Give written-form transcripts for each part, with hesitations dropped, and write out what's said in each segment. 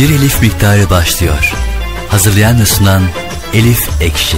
Bir Elif Miktarı başlıyor. Hazırlayan ve sunan Elif Ekşi.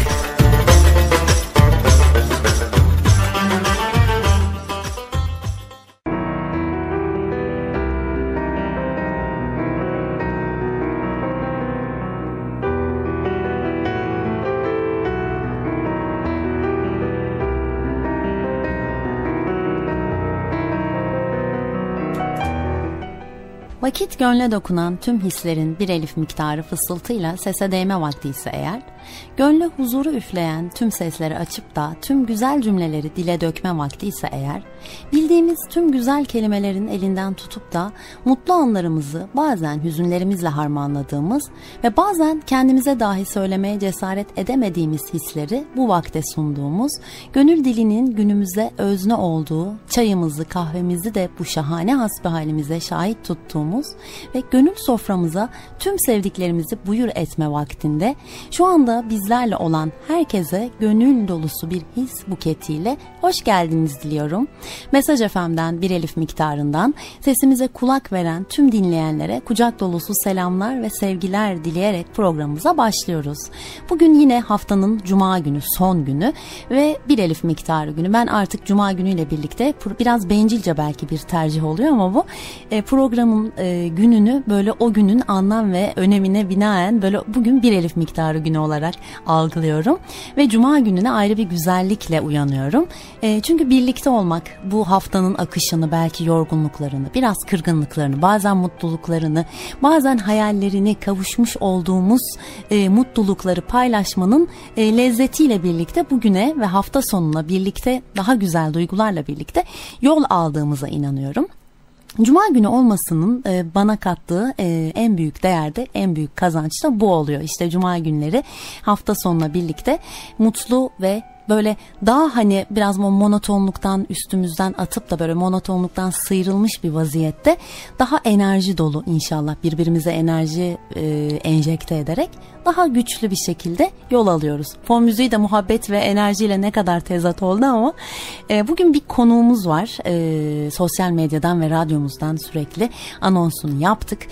Vakit gönle dokunan tüm hislerin bir elif miktarı fısıltıyla sese değme vakti ise eğer, gönle huzuru üfleyen tüm sesleri açıp da tüm güzel cümleleri dile dökme vakti ise eğer, bildiğimiz tüm güzel kelimelerin elinden tutup da mutlu anlarımızı bazen hüzünlerimizle harmanladığımız ve bazen kendimize dahi söylemeye cesaret edemediğimiz hisleri bu vakte sunduğumuz, gönül dilinin günümüze özne olduğu, çayımızı kahvemizi de bu şahane hasbihalimize şahit tuttuğumuz ve gönül soframıza tüm sevdiklerimizi buyur etme vaktinde şu anda bizlerle olan herkese gönül dolusu bir his buketiyle hoş geldiniz diliyorum. Mesaj FM'den bir elif miktarından sesimize kulak veren tüm dinleyenlere kucak dolusu selamlar ve sevgiler dileyerek programımıza başlıyoruz. Bugün yine haftanın cuma günü, son günü ve bir elif miktarı günü. Ben artık cuma günüyle birlikte biraz bencilce belki bir tercih oluyor ama bu programın gününü böyle o günün anlam ve önemine binaen böyle bugün bir elif miktarı günü olarak algılıyorum ve cuma gününe ayrı bir güzellikle uyanıyorum. Çünkü birlikte olmak bu haftanın akışını, belki yorgunluklarını, biraz kırgınlıklarını, bazen mutluluklarını, bazen hayallerini, kavuşmuş olduğumuz mutlulukları paylaşmanın lezzetiyle birlikte bugüne ve hafta sonuna birlikte daha güzel duygularla birlikte yol aldığımıza inanıyorum. Cuma günü olmasının bana kattığı en büyük değer de, en büyük kazanç da bu oluyor. İşte cuma günleri hafta sonuna birlikte mutlu ve böyle daha hani biraz monotonluktan üstümüzden atıp da böyle monotonluktan sıyrılmış bir vaziyette daha enerji dolu inşallah birbirimize enerji enjekte ederek daha güçlü bir şekilde yol alıyoruz. Fon müziği de muhabbet ve enerjiyle ne kadar tezat oldu ama bugün bir konuğumuz var. Sosyal medyadan ve radyomuzdan sürekli anonsunu yaptık.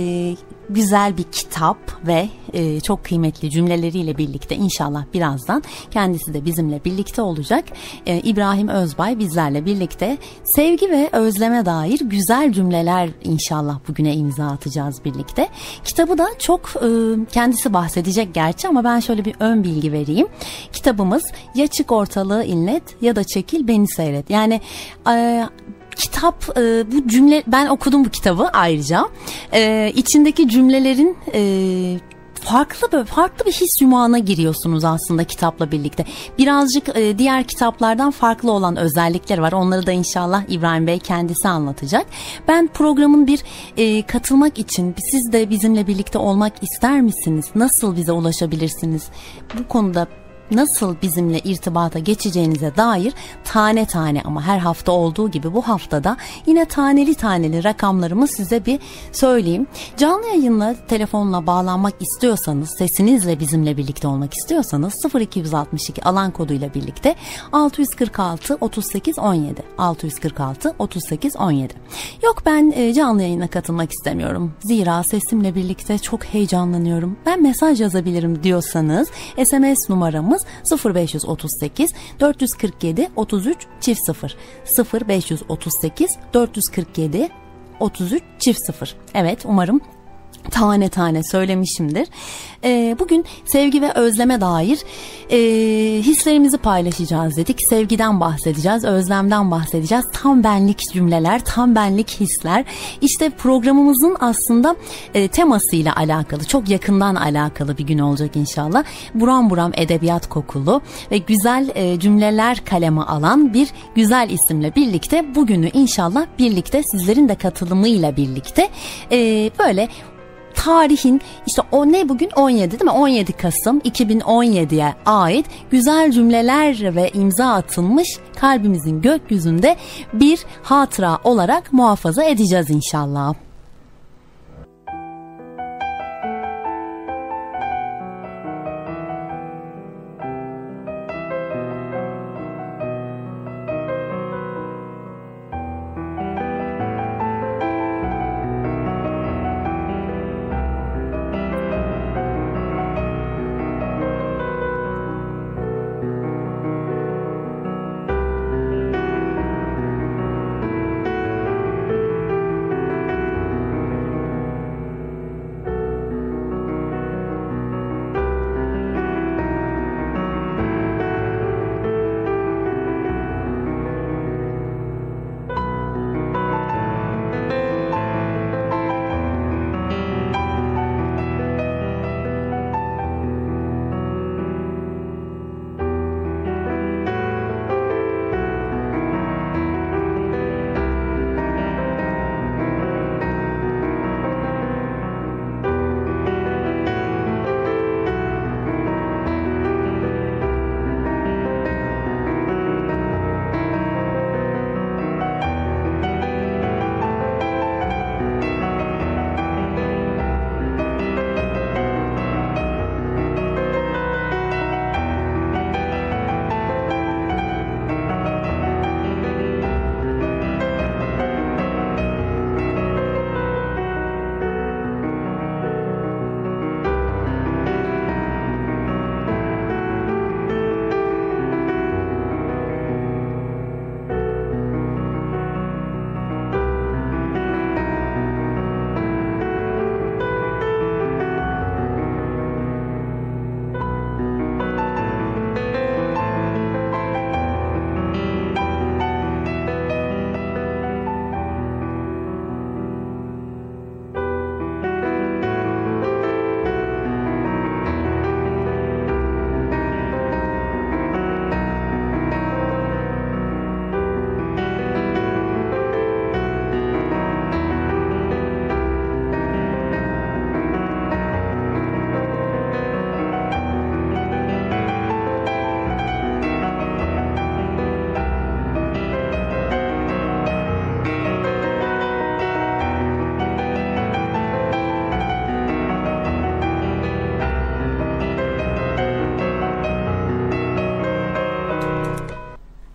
Güzel bir kitap ve çok kıymetli cümleleriyle birlikte inşallah birazdan kendisi de bizimle birlikte olacak. İbrahim Özbay bizlerle birlikte sevgi ve özleme dair güzel cümleler inşallah bugüne imza atacağız birlikte. Kitabı da çok kendisi bahsedecek gerçi ama ben şöyle bir ön bilgi vereyim. Kitabımız ya çık ortalığı inlet ya da çekil beni seyret. Yani kitap bu cümle, ben okudum bu kitabı ayrıca. İçindeki cümlelerin farklı bir his yumağına giriyorsunuz aslında kitapla birlikte. Birazcık diğer kitaplardan farklı olan özellikleri var. Onları da inşallah İbrahim Bey kendisi anlatacak. Ben programın bir katılmak için siz de bizimle birlikte olmak ister misiniz? Nasıl bize ulaşabilirsiniz? Bu konuda nasıl bizimle irtibata geçeceğinize dair tane tane ama her hafta olduğu gibi bu haftada yine taneli taneli rakamlarımı size bir söyleyeyim. Canlı yayınla telefonla bağlanmak istiyorsanız, sesinizle bizimle birlikte olmak istiyorsanız 0262 alan koduyla birlikte 646 38 17 646 38 17. Yok ben canlı yayına katılmak istemiyorum. Zira sesimle birlikte çok heyecanlanıyorum. Ben mesaj yazabilirim diyorsanız SMS numaramız 0538 447 33 çift 0 0538 447 33 çift 0. Evet, umarım tane tane söylemişimdir. Bugün sevgi ve özleme dair hislerimizi paylaşacağız dedik. Sevgiden bahsedeceğiz, özlemden bahsedeceğiz. Tam benlik cümleler, tam benlik hisler. İşte programımızın aslında temasıyla alakalı, çok yakından alakalı bir gün olacak inşallah. Buram buram edebiyat kokulu ve güzel cümleler kaleme alan bir güzel isimle birlikte bugünü inşallah birlikte sizlerin de katılımıyla birlikte böyle tarihin işte o ne bugün 17 değil mi? 17 Kasım 2017'ye ait güzel cümleler ve imza atılmış kalbimizin gökyüzünde bir hatıra olarak muhafaza edeceğiz inşallah.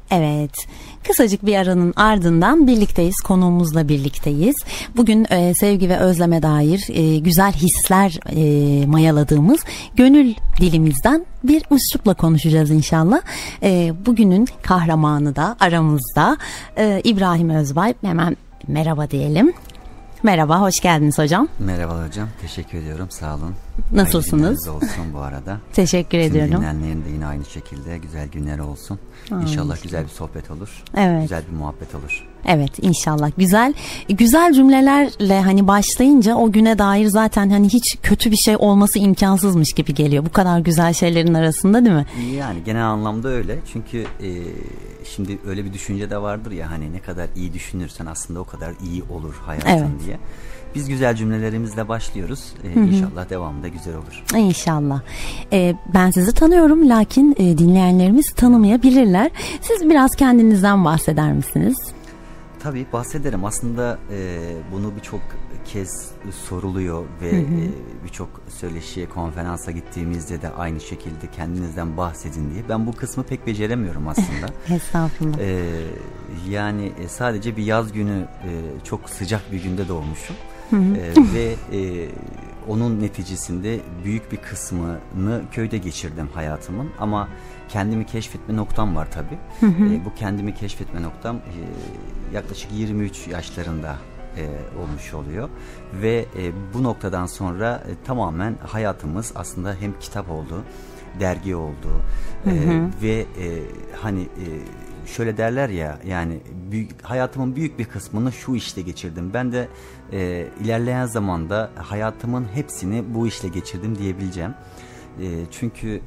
Evet, kısacık bir aranın ardından birlikteyiz, konuğumuzla birlikteyiz. Bugün sevgi ve özleme dair güzel hisler mayaladığımız gönül dilimizden bir üslupla konuşacağız inşallah. Bugünün kahramanı da aramızda İbrahim Özbay. Hemen merhaba diyelim. Merhaba, hoş geldiniz hocam. Merhaba hocam, teşekkür ediyorum, sağ olun. Nasılsınız? Olsun bu arada. Teşekkür ediyorum. Tüm dinleyenlerin de yine aynı şekilde güzel günler olsun. İnşallah güzel bir sohbet olur. Evet. Güzel bir muhabbet olur. Evet, inşallah. Güzel cümlelerle hani başlayınca o güne dair zaten hani hiç kötü bir şey olması imkansızmış gibi geliyor. Bu kadar güzel şeylerin arasında, değil mi? Yani genel anlamda öyle. Çünkü şimdi öyle bir düşünce de vardır ya, hani ne kadar iyi düşünürsen aslında o kadar iyi olur hayatın diye. Biz güzel cümlelerimizle başlıyoruz. İnşallah devamında güzel olur. İnşallah. Ben sizi tanıyorum, lakin dinleyenlerimiz tanımayabilirler. Siz biraz kendinizden bahseder misiniz? Tabii bahsederim. Aslında bunu birçok kez soruluyor ve birçok söyleşiye, konferansa gittiğimizde de aynı şekilde kendinizden bahsedin diye. Ben bu kısmı pek beceremiyorum aslında. Estağfurullah. Yani sadece bir yaz günü çok sıcak bir günde doğmuşum. Ve onun neticesinde büyük bir kısmını köyde geçirdim hayatımın, ama kendimi keşfetme noktam var tabii. Bu kendimi keşfetme noktam yaklaşık 23 yaşlarında olmuş oluyor ve bu noktadan sonra tamamen hayatımız aslında hem kitap oldu, dergi oldu ve hani şöyle derler ya, yani hayatımın büyük bir kısmını şu işte geçirdim. Ben de ilerleyen zamanda hayatımın hepsini bu işle geçirdim diyebileceğim. Çünkü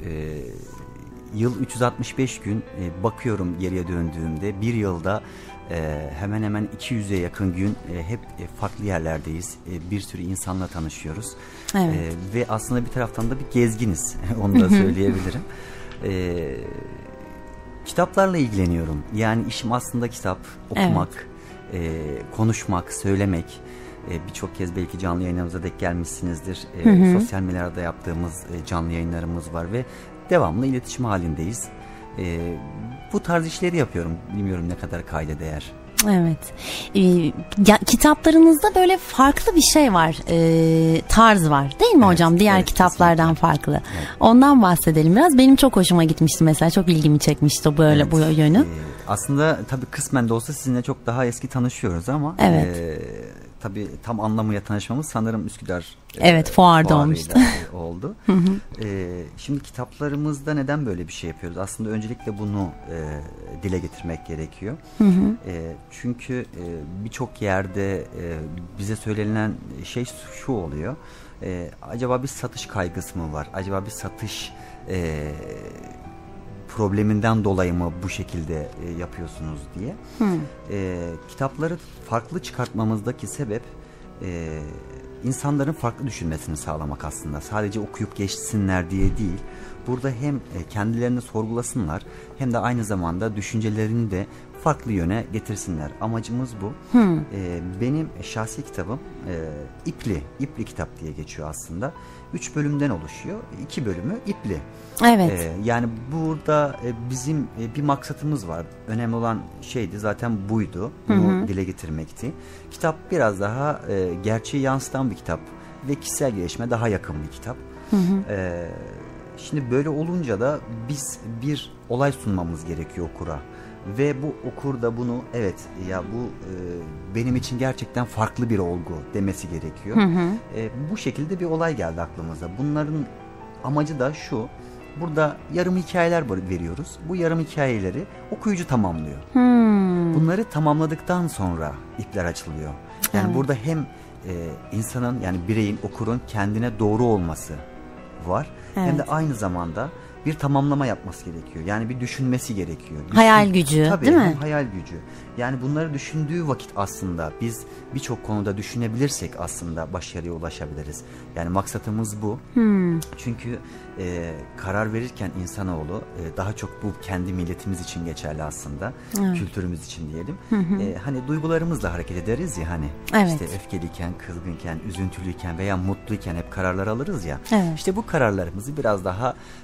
yıl 365 gün, bakıyorum geriye döndüğümde bir yılda hemen hemen 200'e yakın gün hep farklı yerlerdeyiz. Bir sürü insanla tanışıyoruz. Evet. Ve aslında bir taraftan da bir gezginiz. Onu da söyleyebilirim. Kitaplarla ilgileniyorum. Yani işim aslında kitap okumak, konuşmak, söylemek. Birçok kez belki canlı yayınlarımıza denk gelmişsinizdir. Sosyal medyalarda yaptığımız canlı yayınlarımız var ve devamlı iletişim halindeyiz. Bu tarz işleri yapıyorum. Bilmiyorum ne kadar kayda değer. Evet. Kitaplarınızda böyle farklı bir şey var. Tarz var. Değil mi hocam? Diğer kitaplardan kesinlikle farklı. Evet. Ondan bahsedelim biraz. Benim çok hoşuma gitmişti mesela. Çok ilgimi çekmişti böyle bu yönü. Aslında tabii kısmen de olsa sizinle çok daha eski tanışıyoruz ama tabii tam anlamıyla tanışmamız sanırım Üsküdar fuarda olmuştu. oldu. Şimdi kitaplarımızda neden böyle bir şey yapıyoruz? Aslında öncelikle bunu dile getirmek gerekiyor. Çünkü birçok yerde bize söylenen şey şu oluyor. Acaba bir satış kaygısı mı var? Acaba bir satış probleminden dolayı mı bu şekilde yapıyorsunuz diye. Kitapları farklı çıkartmamızdaki sebep insanların farklı düşünmesini sağlamak aslında. Sadece okuyup geçsinler diye değil. Burada hem kendilerini sorgulasınlar hem de aynı zamanda düşüncelerini de farklı yöne getirsinler. Amacımız bu. Benim şahsi kitabım İpli kitap diye geçiyor aslında. 3 bölümden oluşuyor. 2 bölümü İpli. Evet. Yani burada bizim bir maksatımız var. Önemli olan şeydi zaten buydu. Bunu dile getirmekti. Kitap biraz daha gerçeği yansıtan bir kitap ve kişisel gelişime daha yakın bir kitap. Şimdi böyle olunca da biz bir olay sunmamız gerekiyor okura. Ve bu okur da bunu bu benim için gerçekten farklı bir olgu demesi gerekiyor. Bu şekilde bir olay geldi aklımıza. Bunların amacı da şu: burada yarım hikayeler veriyoruz. Bu yarım hikayeleri okuyucu tamamlıyor. Bunları tamamladıktan sonra ipler açılıyor. Yani burada hem insanın, yani bireyin, okurun kendine doğru olması var. Hem de aynı zamanda bir tamamlama yapması gerekiyor. Yani bir düşünmesi gerekiyor. Hayal gücü, tabii, değil mi? Hayal gücü. Yani bunları düşündüğü vakit aslında biz birçok konuda düşünebilirsek aslında başarıya ulaşabiliriz. Yani maksatımız bu. Çünkü karar verirken insanoğlu daha çok, bu kendi milletimiz için geçerli aslında. Kültürümüz için diyelim. Hani duygularımızla hareket ederiz ya, hani işte öfkeliyken, kızgınken, üzüntülüyken veya mutluyken hep kararlar alırız ya. İşte bu kararlarımızı biraz daha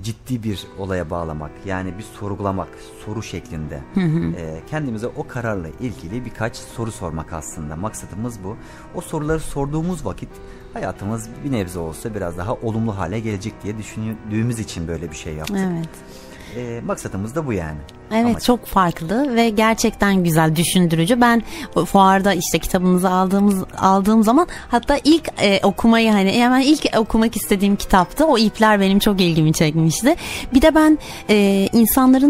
ciddi bir olaya bağlamak, yani bir sorgulamak, soru şeklinde. Kendimize o kararla ilgili birkaç soru sormak aslında. Maksadımız bu. O soruları sorduğumuz vakit hayatımız bir nebze olsa biraz daha olumlu hale gelecek diye düşündüğümüz için böyle bir şey yaptık. Evet. Maksadımız da bu yani. Evet, Amaç. çok farklı ve gerçekten güzel, düşündürücü. Ben fuarda işte kitabınızı aldığım zaman, hatta ilk okumayı, hani hemen ilk okumak istediğim kitaptı. O ipler benim çok ilgimi çekmişti. Bir de ben insanların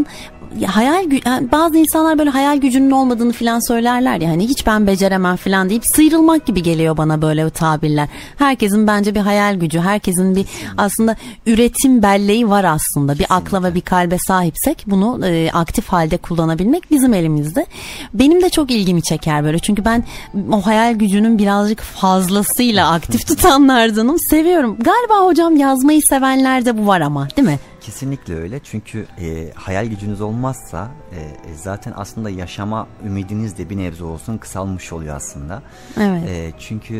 bazı insanlar böyle hayal gücünün olmadığını falan söylerler ya, hani hiç ben beceremem falan deyip sıyrılmak gibi geliyor bana böyle tabirler. Herkesin bence bir hayal gücü, herkesin bir aslında üretim belleği var aslında. Bir akla ve bir kalbe sahipsek bunu aktif halde kullanabilmek bizim elimizde. Benim de çok ilgimi çeker böyle, çünkü ben o hayal gücünün birazcık fazlasıyla aktif tutanlardanım. Seviyorum. Galiba hocam yazmayı sevenlerde bu var ama, değil mi? Kesinlikle öyle, çünkü hayal gücünüz olmazsa zaten aslında yaşama ümidiniz de bir nebze olsun kısalmış oluyor aslında. Evet. Çünkü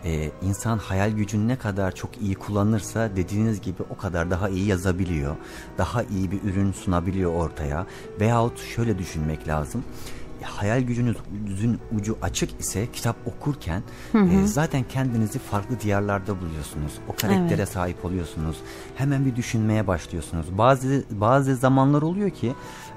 insan hayal gücünü ne kadar çok iyi kullanırsa dediğiniz gibi o kadar daha iyi yazabiliyor. Daha iyi bir ürün sunabiliyor ortaya. Veyahut şöyle düşünmek lazım. Hayal gücünüzün ucu açık ise kitap okurken zaten kendinizi farklı diyarlarda buluyorsunuz. O karaktere sahip oluyorsunuz. Hemen bir düşünmeye başlıyorsunuz. Bazı zamanlar oluyor ki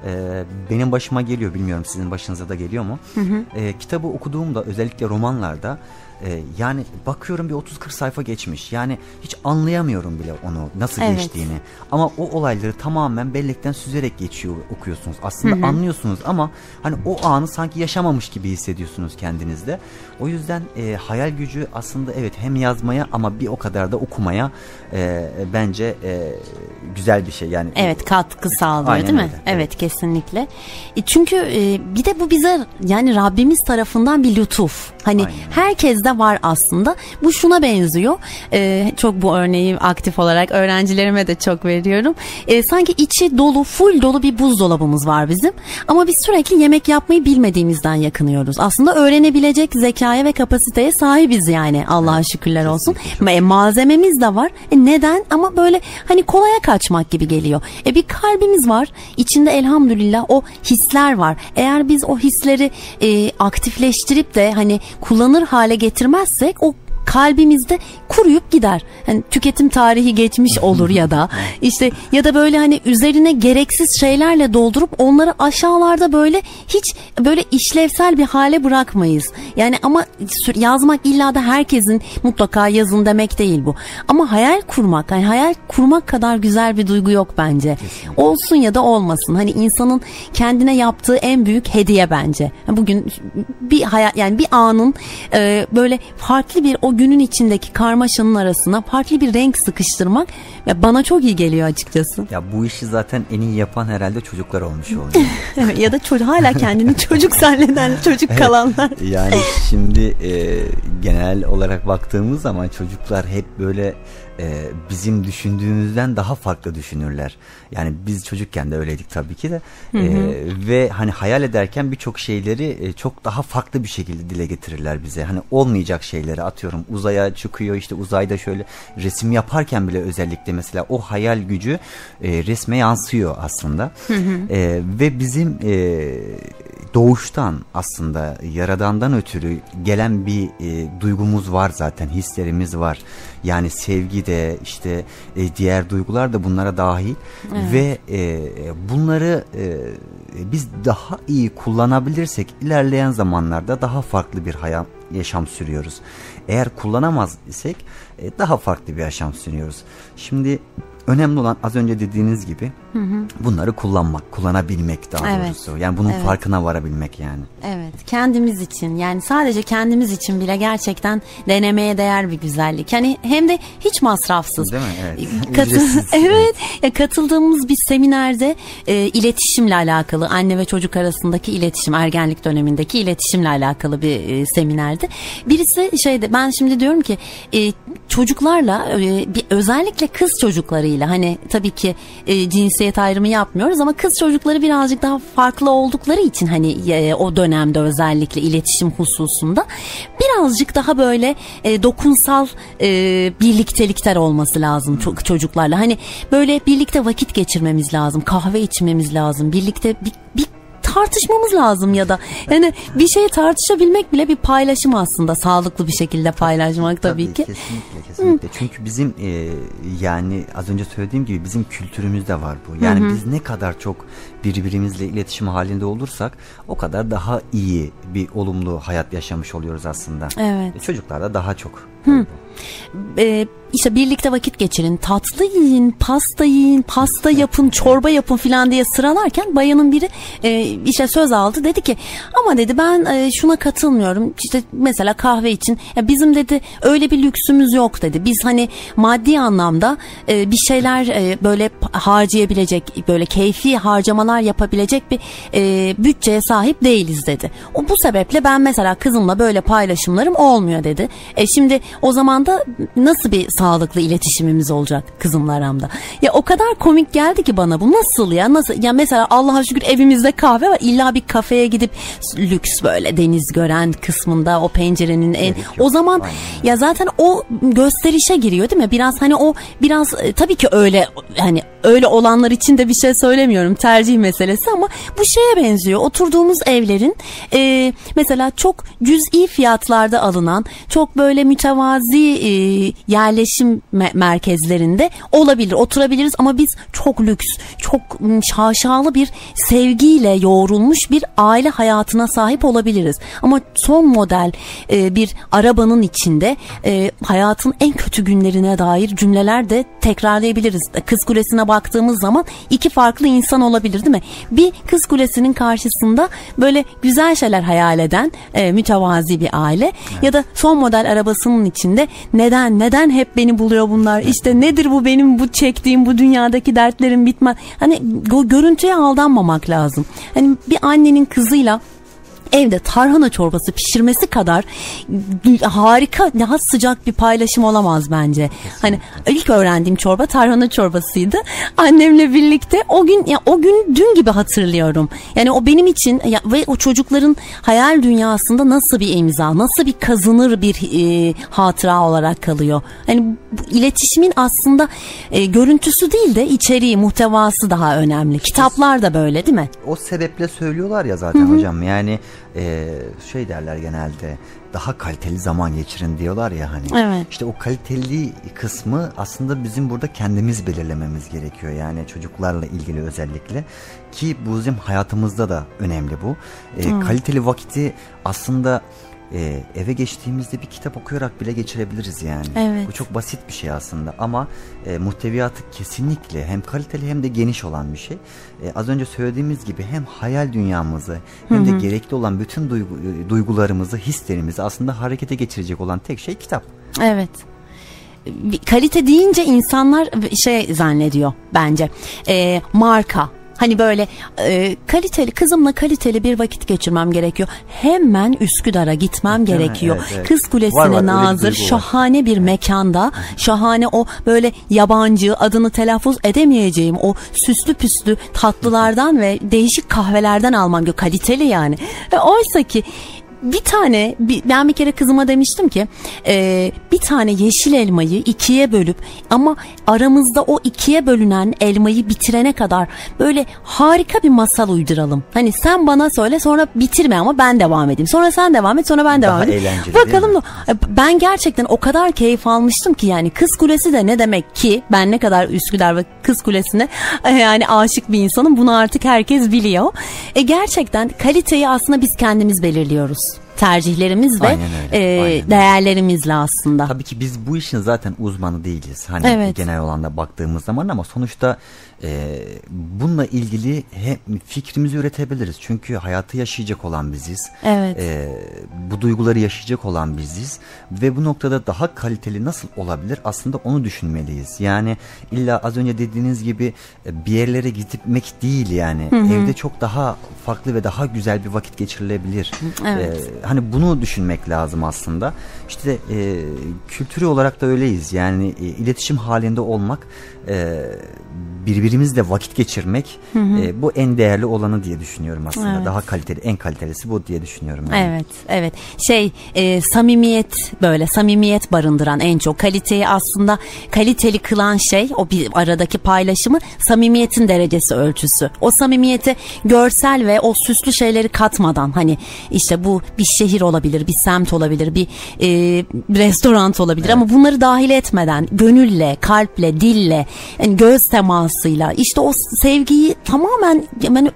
benim başıma geliyor, bilmiyorum sizin başınıza da geliyor mu? Kitabı okuduğumda, özellikle romanlarda, yani bakıyorum bir 30-40 sayfa geçmiş. Yani hiç anlayamıyorum bile onu nasıl geçtiğini. Ama o olayları tamamen bellekten süzerek okuyorsunuz. Aslında anlıyorsunuz ama hani o anı sanki yaşamamış gibi hissediyorsunuz kendinizde. O yüzden hayal gücü aslında evet hem yazmaya ama bir o kadar da okumaya bence güzel bir şey. Yani evet, katkı sağlıyor. Aynen değil mi? öyle. Evet, kesinlikle. Çünkü bir de bu bize, yani Rabbimiz tarafından bir lütuf. Hani herkes de var aslında. Bu şuna benziyor. Çok bu örneği aktif olarak öğrencilerime de çok veriyorum. Sanki içi dolu, full dolu bir buzdolabımız var bizim. Ama biz sürekli yemek yapmayı bilmediğimizden yakınıyoruz. Aslında öğrenebilecek zekaya ve kapasiteye sahibiz yani. Allah'a şükürler olsun. Malzememiz de var. Neden? Ama böyle hani kolaya kaçmak gibi geliyor. Bir kalbimiz var. İçinde elhamdülillah o hisler var. Eğer biz o hisleri aktifleştirip de hani kullanır hale getirmezsek o kalbimizde kuruyup gider. Yani tüketim tarihi geçmiş olur ya da işte ya da böyle hani üzerine gereksiz şeylerle doldurup onları aşağılarda böyle hiç böyle işlevsel bir hale bırakmayız. Yani ama yazmak illa da herkesin mutlaka yazın demek değil bu. Ama hayal kurmak, yani hayal kurmak kadar güzel bir duygu yok bence. Kesinlikle. Olsun ya da olmasın. Hani insanın kendine yaptığı en büyük hediye bence. Bugün bir hayal, yani bir anın böyle farklı bir, o günün içindeki karmaşanın arasına farklı bir renk sıkıştırmak bana çok iyi geliyor açıkçası. Ya bu işi zaten en iyi yapan herhalde çocuklar olmuş oluyor. Ya da hala kendini çocuk zanneden, çocuk kalanlar. Yani şimdi genel olarak baktığımız zaman çocuklar hep böyle bizim düşündüğümüzden daha farklı düşünürler. Yani biz çocukken de öyleydik tabii ki de. Ve hani hayal ederken birçok şeyleri çok daha farklı bir şekilde dile getirirler bize. Hani olmayacak şeyleri, atıyorum uzaya çıkıyor, işte uzayda şöyle resim yaparken bile özellikle mesela o hayal gücü resme yansıyor aslında. Ve bizim doğuştan aslında Yaradan'dan ötürü gelen bir duygumuz var zaten, hislerimiz var. Yani sevgi de işte diğer duygular da bunlara dahil. Ve bunları biz daha iyi kullanabilirsek ilerleyen zamanlarda daha farklı bir yaşam sürüyoruz. Eğer kullanamaz isek daha farklı bir yaşam sürüyoruz. Şimdi önemli olan az önce dediğiniz gibi bunları kullanmak, kullanabilmek daha doğrusu. Yani bunun farkına varabilmek yani. Evet, kendimiz için, yani sadece kendimiz için bile gerçekten denemeye değer bir güzellik. Hani hem de hiç masrafsız. Değil mi? Evet. Evet. Ya, katıldığımız bir seminerde iletişimle alakalı, anne ve çocuk arasındaki iletişim, ergenlik dönemindeki iletişimle alakalı bir seminerdi. Birisi ben şimdi diyorum ki çocuklarla özellikle kız çocuklarıyla çocuklarıyla, hani tabii ki cinsiyet ayrımı yapmıyoruz ama kız çocukları birazcık daha farklı oldukları için hani o dönemde özellikle iletişim hususunda birazcık daha böyle dokunsal birliktelikler olması lazım çocuklarla. Hani böyle birlikte vakit geçirmemiz lazım, kahve içmemiz lazım, birlikte bir tartışmamız lazım ya da yani bir şeyi tartışabilmek bile bir paylaşım aslında, sağlıklı bir şekilde paylaşmak tabii ki. Kesinlikle. Çünkü bizim yani az önce söylediğim gibi bizim kültürümüzde var bu. Yani biz ne kadar çok birbirimizle iletişim halinde olursak o kadar daha iyi bir olumlu hayat yaşamış oluyoruz aslında. Evet. Çocuklar da daha çok. İşte birlikte vakit geçirin, tatlı yiyin, pasta yiyin, pasta yapın, çorba yapın filan diye sıralarken bayanın biri işte söz aldı, dedi ki ama dedi ben şuna katılmıyorum, işte mesela kahve için ya bizim dedi öyle bir lüksümüz yok dedi, biz hani maddi anlamda bir şeyler böyle harcayabilecek, böyle keyfi harcamalar yapabilecek bir bütçeye sahip değiliz dedi. Bu sebeple ben mesela kızımla böyle paylaşımlarım olmuyor dedi. Şimdi o zaman da nasıl bir sağlıklı iletişimimiz olacak kızımla aramda? Ya o kadar komik geldi ki bana bu, nasıl ya, nasıl ya, mesela Allah'a şükür evimizde kahve var, illa bir kafeye gidip lüks böyle deniz gören kısmında o pencerenin o zaman ya zaten o gösterişe giriyor değil mi? Biraz hani o biraz tabii ki öyle, hani öyle olanlar için de bir şey söylemiyorum, tercih meselesi, ama bu şeye benziyor. Oturduğumuz evlerin mesela çok cüz'i fiyatlarda alınan çok böyle mütevazi yerleşim merkezlerinde olabilir, oturabiliriz ama biz çok lüks, çok şaşalı bir sevgiyle yoğrulmuş bir aile hayatına sahip olabiliriz. Ama son model bir arabanın içinde hayatın en kötü günlerine dair cümleler de tekrarlayabiliriz. Kız Kulesi'ne baktığımız zaman iki farklı insan olabilir değil mi? Bir Kız Kulesi'nin karşısında böyle güzel şeyler hayal eden mütevazi bir aile, evet. Ya da son model arabasının içinde neden hep beni buluyor bunlar, işte nedir bu benim bu çektiğim, bu dünyadaki dertlerim bitmez. Hani o görüntüye aldanmamak lazım. Hani bir annenin kızıyla evde tarhana çorbası pişirmesi kadar harika, daha sıcak bir paylaşım olamaz bence. Hani ilk öğrendiğim çorba tarhana çorbasıydı. Annemle birlikte o gün dün gibi hatırlıyorum. Yani o benim için ve o çocukların hayal dünyasında nasıl bir imza, nasıl bir kazınır bir hatıra olarak kalıyor. Hani iletişimin aslında görüntüsü değil de içeriği, muhtevası daha önemli. Kitaplar da böyle değil mi? O sebeple söylüyorlar ya zaten. Hı-hı. Hocam yani şey derler genelde, daha kaliteli zaman geçirin diyorlar ya hani. Evet. İşte o kaliteli kısmı aslında bizim burada kendimiz belirlememiz gerekiyor. Yani çocuklarla ilgili özellikle, ki bu bizim hayatımızda da önemli bu. Kaliteli vakiti aslında eve geçtiğimizde bir kitap okuyarak bile geçirebiliriz yani. Evet. Bu çok basit bir şey aslında ama muhteviyatı kesinlikle hem kaliteli hem de geniş olan bir şey. Az önce söylediğimiz gibi hem hayal dünyamızı hem de gerekli olan bütün duygularımızı, hislerimizi aslında harekete geçirecek olan tek şey kitap. Evet. Kalite deyince insanlar şey zannediyor bence, marka. Hani böyle kaliteli, kızımla kaliteli bir vakit geçirmem gerekiyor. Hemen Üsküdar'a gitmem gerekiyor. Evet. Kız Kulesi'ne nazır, şahane bir mekanda, şahane o böyle yabancı, adını telaffuz edemeyeceğim o süslü püslü tatlılardan ve değişik kahvelerden almam gerekiyor. Kaliteli yani. Oysa ki ben bir kere kızıma demiştim ki bir tane yeşil elmayı ikiye bölüp ama aramızda o ikiye bölünen elmayı bitirene kadar böyle harika bir masal uyduralım. Hani sen bana söyle, sonra bitirme ama ben devam edeyim. Sonra sen devam et, sonra ben devam edeyim. Bakalım da ben gerçekten o kadar keyif almıştım ki, yani Kız Kulesi de ne demek ki, ben ne kadar Üsküdar ve Kız Kulesi'ne yani aşık bir insanım, bunu artık herkes biliyor. Gerçekten kaliteyi aslında biz kendimiz belirliyoruz. Tercihlerimiz ve değerlerimizle aslında. Tabii ki biz bu işin zaten uzmanı değiliz. Hani genel olanda baktığımız zaman, ama sonuçta Bununla ilgili hem fikrimizi üretebiliriz. Çünkü hayatı yaşayacak olan biziz. Evet. Bu duyguları yaşayacak olan biziz. Ve bu noktada daha kaliteli nasıl olabilir? Aslında onu düşünmeliyiz. Yani illa az önce dediğiniz gibi bir yerlere gitmek değil yani. Evde çok daha farklı ve daha güzel bir vakit geçirilebilir. Evet. Hani bunu düşünmek lazım aslında. İşte kültürü olarak da öyleyiz. Yani iletişim halinde olmak, birbirimizle vakit geçirmek, bu en değerli olanı diye düşünüyorum aslında. Evet. Daha kaliteli, en kalitelisi bu diye düşünüyorum. Yani. Evet. Samimiyet, böyle samimiyet barındıran, en çok kaliteyi aslında kaliteli kılan şey, o bir aradaki paylaşımı, samimiyetin derecesi ölçüsü. O samimiyeti görsel ve o süslü şeyleri katmadan, hani işte bu bir şehir olabilir, bir semt olabilir, bir restoran olabilir, ama bunları dahil etmeden gönülle, kalple, dille, yani göz temasıyla, işte o sevgiyi tamamen yani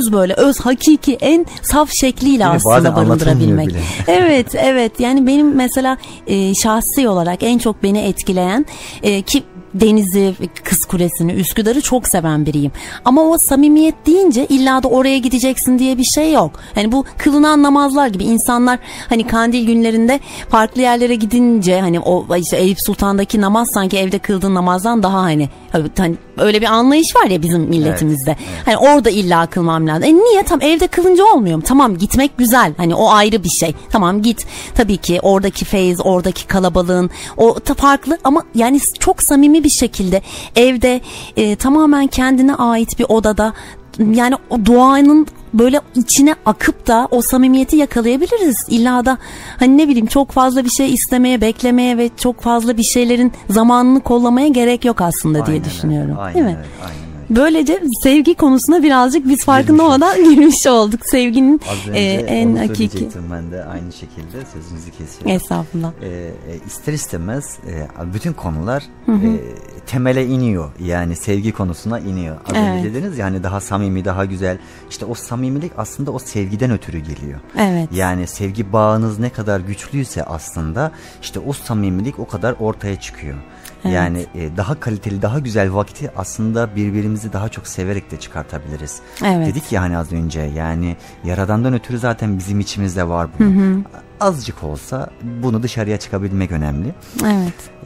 öz hakiki en saf şekliyle aslında barındırabilmek. Evet, yani benim mesela şahsi olarak en çok beni etkileyen, ki denizi, Kız Kulesi'ni, Üsküdar'ı çok seven biriyim. Ama o samimiyet deyince illa da oraya gideceksin diye bir şey yok. Yani bu kılınan namazlar gibi, insanlar hani kandil günlerinde farklı yerlere gidince, hani o işte Eyüp Sultan'daki namaz sanki evde kıldığın namazdan daha hani öyle bir anlayış var ya bizim milletimizde. Evet. Hani orada illa kılmam lazım. Niye? Tam evde kılınca olmuyor mu? Tamam, gitmek güzel. Hani o ayrı bir şey. Tamam, git. Tabii ki oradaki feyiz, oradaki kalabalığın o farklı, ama yani çok samimi bir şekilde evde tamamen kendine ait bir odada, yani o duanın böyle içine akıp da o samimiyeti yakalayabiliriz. İlla da hani ne bileyim çok fazla bir şey istemeye, beklemeye ve çok fazla bir şeylerin zamanını kollamaya gerek yok aslında diye düşünüyorum. Değil mi? Aynen. Böylece sevgi konusuna birazcık biz farkında olmadan girmiş olduk. Sevginin en hakiki. Ben de aynı şekilde sözünüzü kesiyorum. Estağfurullah. İster istemez bütün konular temele iniyor. Yani sevgi konusuna iniyor. Az önce dediniz ya, hani daha samimi, daha güzel. İşte o samimilik aslında o sevgiden ötürü geliyor. Evet. Yani sevgi bağınız ne kadar güçlüyse aslında işte o samimilik o kadar ortaya çıkıyor. Evet. Yani daha kaliteli, daha güzel vakti aslında birbirimizi daha çok severek de çıkartabiliriz. Evet. Dedik ya hani az önce, yani Yaradan'dan ötürü zaten bizim içimizde var bu. Azıcık olsa bunu dışarıya çıkabilmek önemli. Evet.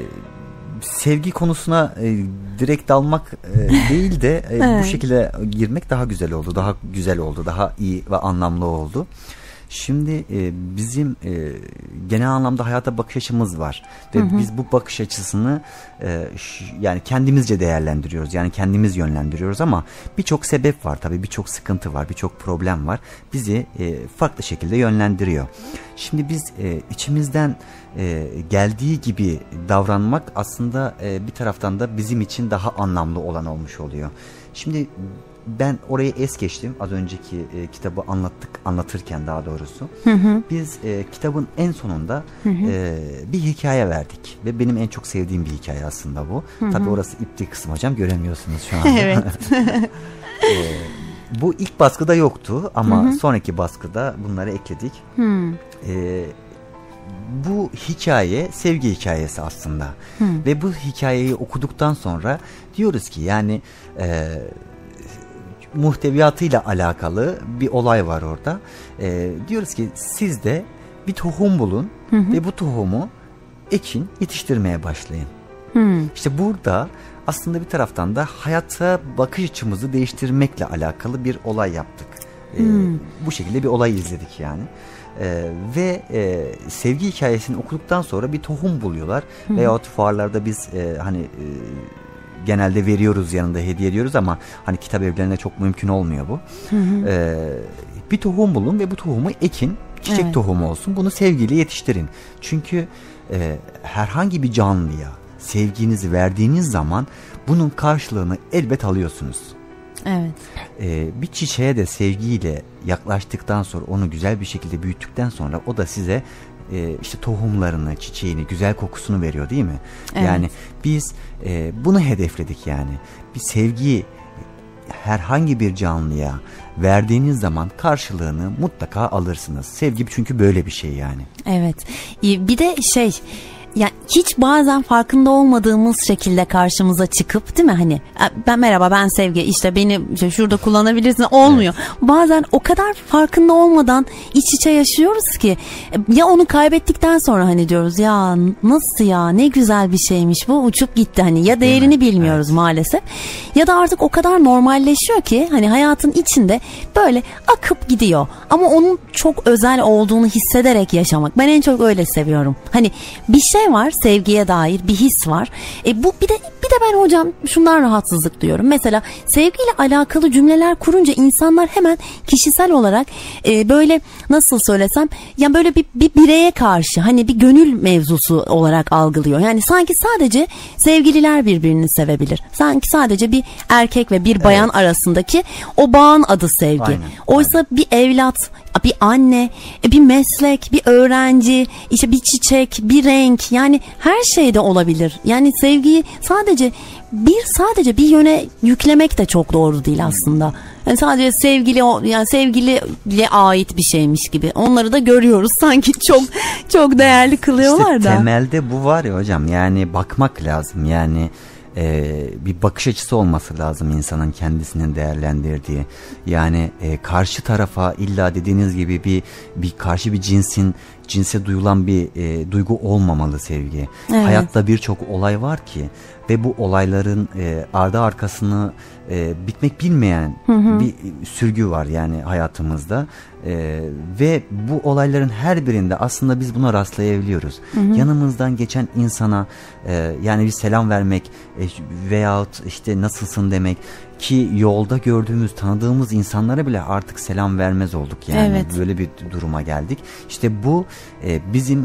Sevgi konusuna direkt dalmak değil de bu şekilde girmek daha güzel oldu. Daha güzel oldu. Daha iyi ve anlamlı oldu. Şimdi bizim genel anlamda hayata bakış açımız var ve biz bu bakış açısını yani kendimizce değerlendiriyoruz, yani kendimiz yönlendiriyoruz, ama birçok sebep var tabii, birçok sıkıntı var, birçok problem var, bizi farklı şekilde yönlendiriyor. Şimdi biz içimizden geldiği gibi davranmak aslında bir taraftan da bizim için daha anlamlı olan olmuş oluyor. Şimdi ben orayı es geçtim az önceki kitabı anlatırken daha doğrusu. Biz kitabın en sonunda bir hikaye verdik ve benim en çok sevdiğim bir hikaye aslında bu. Tabii orası ipti kısmı hocam, göremiyorsunuz şu anda. Evet. Bu ilk baskıda yoktu ama sonraki baskıda bunları ekledik. Bu hikaye sevgi hikayesi aslında. Ve bu hikayeyi okuduktan sonra diyoruz ki yani muhteviyatıyla alakalı bir olay var orada. Diyoruz ki siz de bir tohum bulun ve bu tohumu ekin, yetiştirmeye başlayın. İşte burada aslında bir taraftan da hayata bakış açımızı değiştirmekle alakalı bir olay yaptık. Bu şekilde bir olay izledik yani. Ve sevgi hikayesini okuduktan sonra bir tohum buluyorlar. Veyahut fuarlarda biz hani genelde veriyoruz, yanında hediye ediyoruz ama hani kitap evlerinde çok mümkün olmuyor bu. Bir tohum bulun ve bu tohumu ekin, çiçek tohumu olsun. Bunu sevgiyle yetiştirin. Çünkü herhangi bir canlıya sevginizi verdiğiniz zaman bunun karşılığını elbet alıyorsunuz. Evet. Bir çiçeğe de sevgiyle yaklaştıktan sonra, onu güzel bir şekilde büyüttükten sonra o da size işte tohumlarını, çiçeğini, güzel kokusunu veriyor, değil mi? Evet. Yani biz bunu hedefledik yani. Bir sevgiyi herhangi bir canlıya verdiğiniz zaman karşılığını mutlaka alırsınız. Sevgi çünkü böyle bir şey yani. Evet. Bir de Yani hiç bazen farkında olmadığımız şekilde karşımıza çıkıp, değil mi, hani ben merhaba ben Sevgi, işte beni işte şurada kullanabilirsin olmuyor. Evet. Bazen o kadar farkında olmadan iç içe yaşıyoruz ki ya onu kaybettikten sonra hani diyoruz ya nasıl ya, ne güzel bir şeymiş bu, uçup gitti hani, ya değerini bilmiyoruz evet. maalesef. Ya da artık o kadar normalleşiyor ki hani hayatın içinde böyle akıp gidiyor. Ama onun çok özel olduğunu hissederek yaşamak. Ben en çok öyle seviyorum. Hani bir şey var, sevgiye dair bir his var. Bu bir de ben hocam şundan rahatsızlık duyuyorum. Mesela sevgiyle alakalı cümleler kurunca insanlar hemen kişisel olarak böyle nasıl söylesem, yani böyle bir bireye karşı hani bir gönül mevzusu olarak algılıyor. Yani sanki sadece sevgililer birbirini sevebilir. Sanki sadece bir erkek ve bir bayan evet. arasındaki o bağın adı sevgi. Aynen. Oysa bir evlat, bir anne, bir meslek, bir öğrenci, işte bir çiçek, bir renk, yani her şeyde olabilir. Yani sevgiyi sadece bir yöne yüklemek de çok doğru değil aslında. Yani sadece sevgiliye ait bir şeymiş gibi. Onları da görüyoruz sanki çok değerli kılıyorlar işte da. Temelde bu var ya hocam, yani bakmak lazım. Yani bir bakış açısı olması lazım insanın kendisinin değerlendirdiği. Yani karşı tarafa illa dediğiniz gibi bir karşı bir cinse duyulan bir duygu olmamalı sevgi. Evet. Hayatta birçok olay var ki ve bu olayların ardı arkasını bitmek bilmeyen bir sürgü var yani hayatımızda. Ve bu olayların her birinde aslında biz buna rastlayabiliyoruz. Yanımızdan geçen insana yani bir selam vermek veyahut işte nasılsın demek, ki yolda gördüğümüz, tanıdığımız insanlara bile artık selam vermez olduk yani. Evet. Böyle bir duruma geldik. İşte bu bizim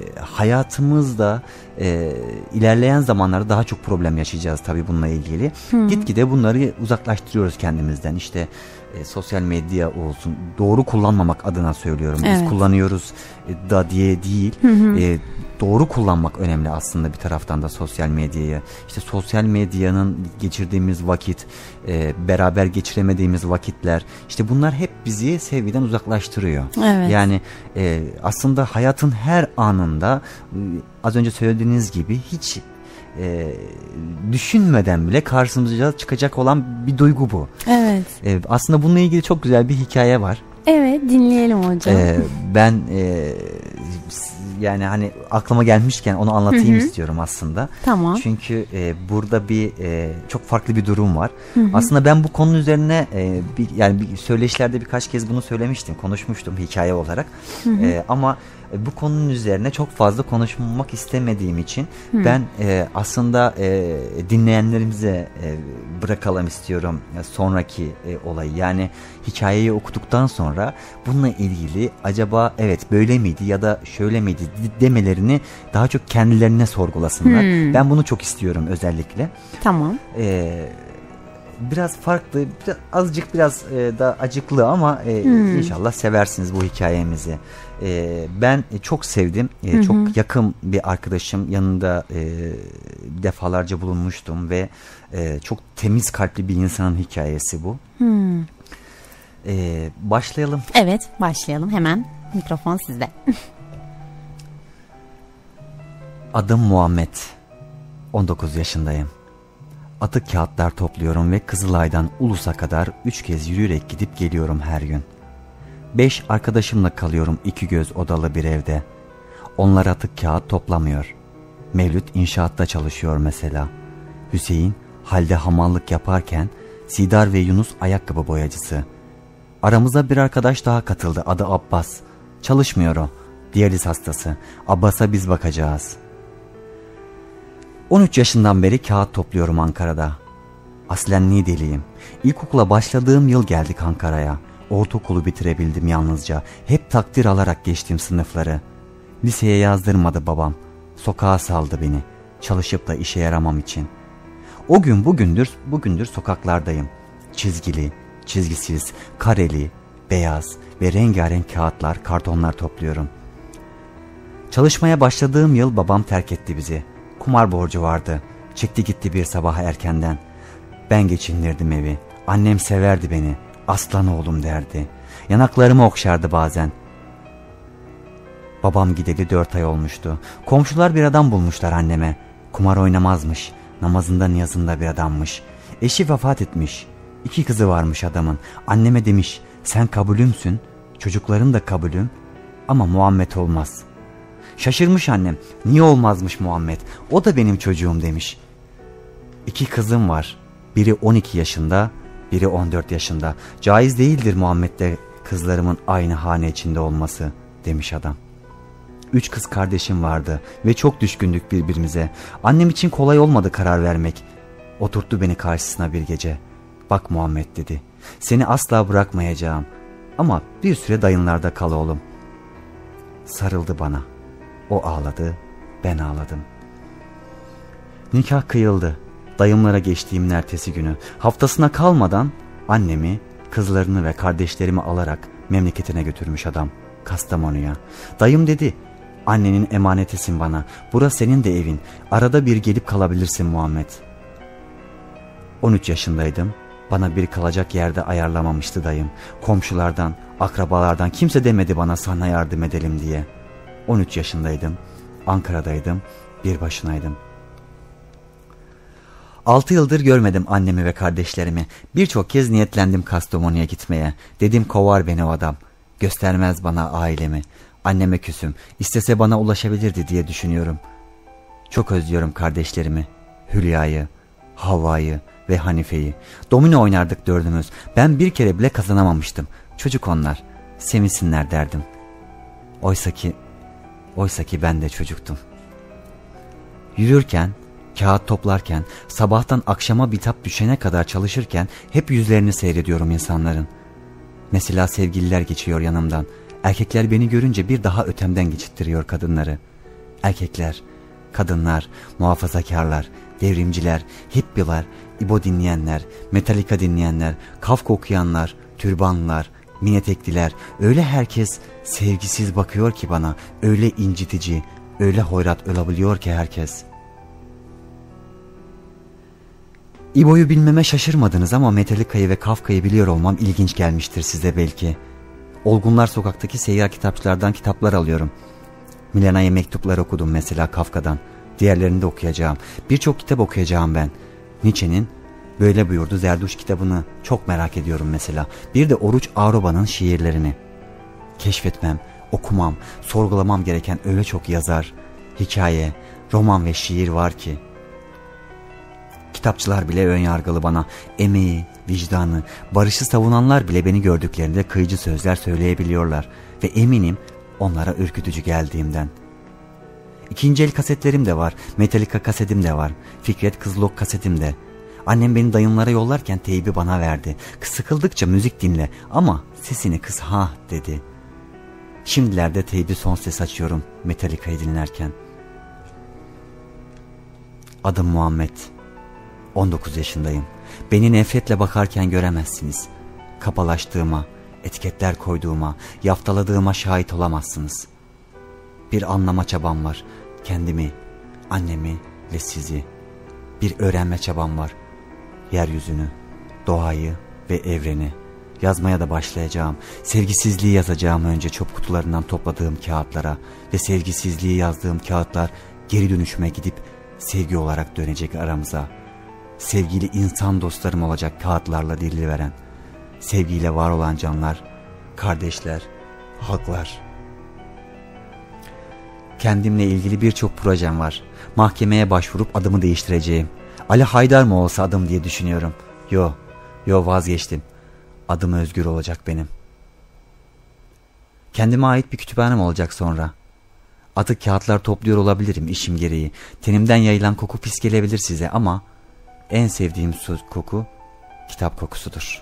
hayatımızda ilerleyen zamanlarda daha çok problem yaşayacağız tabii bununla ilgili. Gitgide bunları uzaklaştırıyoruz kendimizden. İşte sosyal medya olsun, doğru kullanmamak adına söylüyorum. Evet. Biz kullanıyoruz da diye değil. Doğru kullanmak önemli aslında bir taraftan da sosyal medyayı. İşte sosyal medyanın geçirdiğimiz vakit, beraber geçiremediğimiz vakitler, işte bunlar hep bizi sevgiden uzaklaştırıyor. Evet. Yani aslında hayatın her anında az önce söylediğiniz gibi hiç düşünmeden bile karşımıza çıkacak olan bir duygu bu. Evet. Aslında bununla ilgili çok güzel bir hikaye var. Evet, dinleyelim hocam. Ben yani hani aklıma gelmişken onu anlatayım istiyorum aslında. Tamam. Çünkü burada çok farklı bir durum var. Aslında ben bu konu üzerine bir söyleşilerde birkaç kez bunu söylemiştim, konuşmuştum hikaye olarak. Ama bu konunun üzerine çok fazla konuşmak istemediğim için ben aslında dinleyenlerimize bırakalım istiyorum sonraki olayı. Yani hikayeyi okuduktan sonra bununla ilgili acaba evet böyle miydi ya da şöyle miydi demelerini daha çok kendilerine sorgulasınlar. Ben bunu çok istiyorum özellikle. Tamam. Biraz farklı, azıcık biraz da acıklı ama inşallah seversiniz bu hikayemizi. Ben çok sevdim. Çok yakın bir arkadaşım yanında defalarca bulunmuştum ve çok temiz kalpli bir insanın hikayesi bu. Başlayalım. Evet, başlayalım hemen. Mikrofon sizde. Adım Muhammed. 19 yaşındayım. Atık kağıtlar topluyorum ve Kızılay'dan Ulus'a kadar 3 kez yürüyerek gidip geliyorum her gün. 5 arkadaşımla kalıyorum 2 göz odalı bir evde. Onlar atık kağıt toplamıyor. Mevlüt inşaatta çalışıyor mesela. Hüseyin halde hamallık yaparken Sidar ve Yunus ayakkabı boyacısı. Aramıza bir arkadaş daha katıldı, adı Abbas. Çalışmıyor o. Diyaliz hastası. Abbas'a biz bakacağız. 13 yaşından beri kağıt topluyorum Ankara'da. Aslen Niğdeliyim. İlkokula başladığım yıl geldik Ankara'ya. Ortaokulu bitirebildim yalnızca. Hep takdir alarak geçtim sınıfları. Liseye yazdırmadı babam. Sokağa saldı beni. Çalışıp da işe yaramam için. O gün bugündür sokaklardayım. Çizgili, çizgisiz, kareli, beyaz ve rengarenk kağıtlar, kartonlar topluyorum. Çalışmaya başladığım yıl babam terk etti bizi. Kumar borcu vardı. Çıktı gitti bir sabah erkenden. Ben geçindirdim evi. Annem severdi beni. Aslan oğlum derdi. Yanaklarımı okşardı bazen. Babam gideli 4 ay olmuştu. Komşular bir adam bulmuşlar anneme. Kumar oynamazmış. Namazında niyazında bir adammış. Eşi vefat etmiş. 2 kızı varmış adamın. Anneme demiş, sen kabulümsün, çocukların da kabulüm ama Muhammed olmaz. Şaşırmış annem. Niye olmazmış Muhammed? O da benim çocuğum demiş. 2 kızım var. Biri 12 yaşında, biri 14 yaşında. Caiz değildir Muhammed'le kızlarımın aynı hane içinde olması demiş adam. 3 kız kardeşim vardı ve çok düşkündük birbirimize. Annem için kolay olmadı karar vermek. Oturttu beni karşısına bir gece. Bak Muhammed dedi. Seni asla bırakmayacağım. Ama bir süre dayınlarda kal oğlum. Sarıldı bana. O ağladı, ben ağladım. Nikah kıyıldı. Dayımlara geçtiğimin ertesi günü haftasına kalmadan annemi, kızlarını ve kardeşlerimi alarak memleketine götürmüş adam, Kastamonu'ya. Dayım dedi, annenin emanetisin bana, burası senin de evin, arada bir gelip kalabilirsin Muhammed. 13 yaşındaydım, bana bir kalacak yerde ayarlamamıştı dayım. Komşulardan, akrabalardan kimse demedi bana sana yardım edelim diye. 13 yaşındaydım, Ankara'daydım, bir başınaydım. 6 yıldır görmedim annemi ve kardeşlerimi. Birçok kez niyetlendim Kastamonu'ya gitmeye. Dedim kovar beni o adam. Göstermez bana ailemi. Anneme küsüm. İstese bana ulaşabilirdi diye düşünüyorum. Çok özlüyorum kardeşlerimi. Hülya'yı, Havva'yı ve Hanife'yi. Domino oynardık dördümüz. Ben bir kere bile kazanamamıştım. Çocuk onlar. Sevinsinler derdim. Oysa ki ben de çocuktum. Yürürken, kağıt toplarken, sabahtan akşama bitap düşene kadar çalışırken hep yüzlerini seyrediyorum insanların. Mesela sevgililer geçiyor yanımdan. Erkekler beni görünce bir daha ötemden geçittiriyor kadınları. Erkekler, kadınlar, muhafazakarlar, devrimciler, hippiler, İbo dinleyenler, Metallica dinleyenler, Kafka okuyanlar, türbanlılar, mini etekliler, öyle herkes sevgisiz bakıyor ki bana, öyle incitici, öyle hoyrat olabiliyor ki herkes. İbo'yu bilmeme şaşırmadınız ama Metallica'yı ve Kafka'yı biliyor olmam ilginç gelmiştir size belki. Olgunlar sokaktaki seyyar kitapçılardan kitaplar alıyorum. Milena'ya mektuplar okudum mesela Kafka'dan. Diğerlerini de okuyacağım. Birçok kitap okuyacağım ben. Nietzsche'nin Böyle Buyurdu Zerduş kitabını çok merak ediyorum mesela. Bir de Oruç Aroba'nın şiirlerini. Keşfetmem, okumam, sorgulamam gereken öyle çok yazar, hikaye, roman ve şiir var ki. Kitapçılar bile önyargılı bana. Emeği, vicdanı, barışı savunanlar bile beni gördüklerinde kıyıcı sözler söyleyebiliyorlar. Ve eminim onlara ürkütücü geldiğimden. İkinci el kasetlerim de var. Metallica kasetim de var. Fikret Kızılok kasetim de. Annem beni dayımlara yollarken teybi bana verdi. Sıkıldıkça müzik dinle ama sesini kıs ha dedi. Şimdilerde teybi son ses açıyorum Metallica'yı dinlerken. Adım Muhammed. 19 yaşındayım. Beni nefretle bakarken göremezsiniz. Kapalaştığıma, etiketler koyduğuma, yaftaladığıma şahit olamazsınız. Bir anlama çabam var. Kendimi, annemi ve sizi. Bir öğrenme çabam var. Yeryüzünü, doğayı ve evreni. Yazmaya da başlayacağım. Sevgisizliği yazacağım önce çöp kutularından topladığım kağıtlara. Ve sevgisizliği yazdığım kağıtlar geri dönüşüme gidip sevgi olarak dönecek aramıza. Sevgili insan dostlarım olacak kağıtlarla diriliveren. Sevgiyle var olan canlar, kardeşler, halklar. Kendimle ilgili birçok projem var. Mahkemeye başvurup adımı değiştireceğim. Ali Haydar mı olsa adım diye düşünüyorum. Yo vazgeçtim. Adım Özgür olacak benim. Kendime ait bir kütüphanem olacak sonra. Atık kağıtlar topluyor olabilirim işim gereği. Tenimden yayılan koku pis gelebilir size ama en sevdiğim koku kitap kokusudur.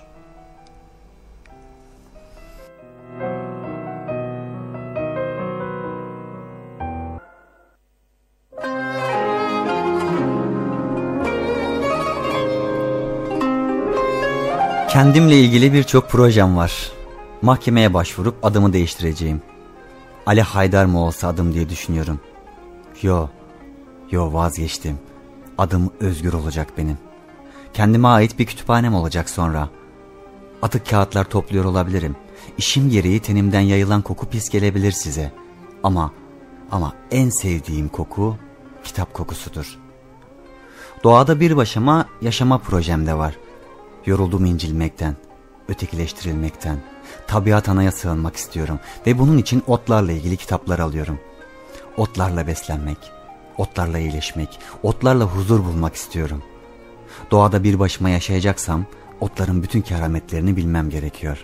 Kendimle ilgili birçok projem var. Mahkemeye başvurup adımı değiştireceğim. Ali Haydar mı olsa adım diye düşünüyorum. Yo vazgeçtim. Adım Özgür olacak benim. Kendime ait bir kütüphanem olacak sonra. Atık kağıtlar topluyor olabilirim. İşim gereği tenimden yayılan koku pis gelebilir size. Ama en sevdiğim koku kitap kokusudur. Doğada bir başıma yaşama projemde var. Yoruldum incilmekten, ötekileştirilmekten. Tabiat anaya sığınmak istiyorum ve bunun için otlarla ilgili kitaplar alıyorum. Otlarla beslenmek, otlarla iyileşmek, otlarla huzur bulmak istiyorum. Doğada bir başıma yaşayacaksam otların bütün kerametlerini bilmem gerekiyor.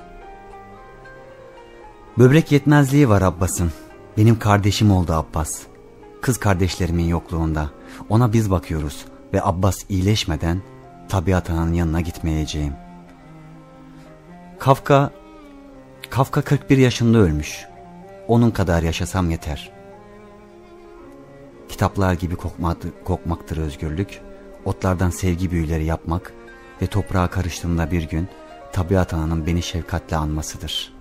Böbrek yetmezliği var Abbas'ın. Benim kardeşim oldu Abbas. Kız kardeşlerimin yokluğunda. Ona biz bakıyoruz ve Abbas iyileşmeden tabiat ananın yanına gitmeyeceğim. Kafka 41 yaşında ölmüş. Onun kadar yaşasam yeter. Kitaplar gibi kokmaktır özgürlük. Otlardan sevgi büyüleri yapmak ve toprağa karıştığımda bir gün tabiat ananın beni şefkatle anmasıdır.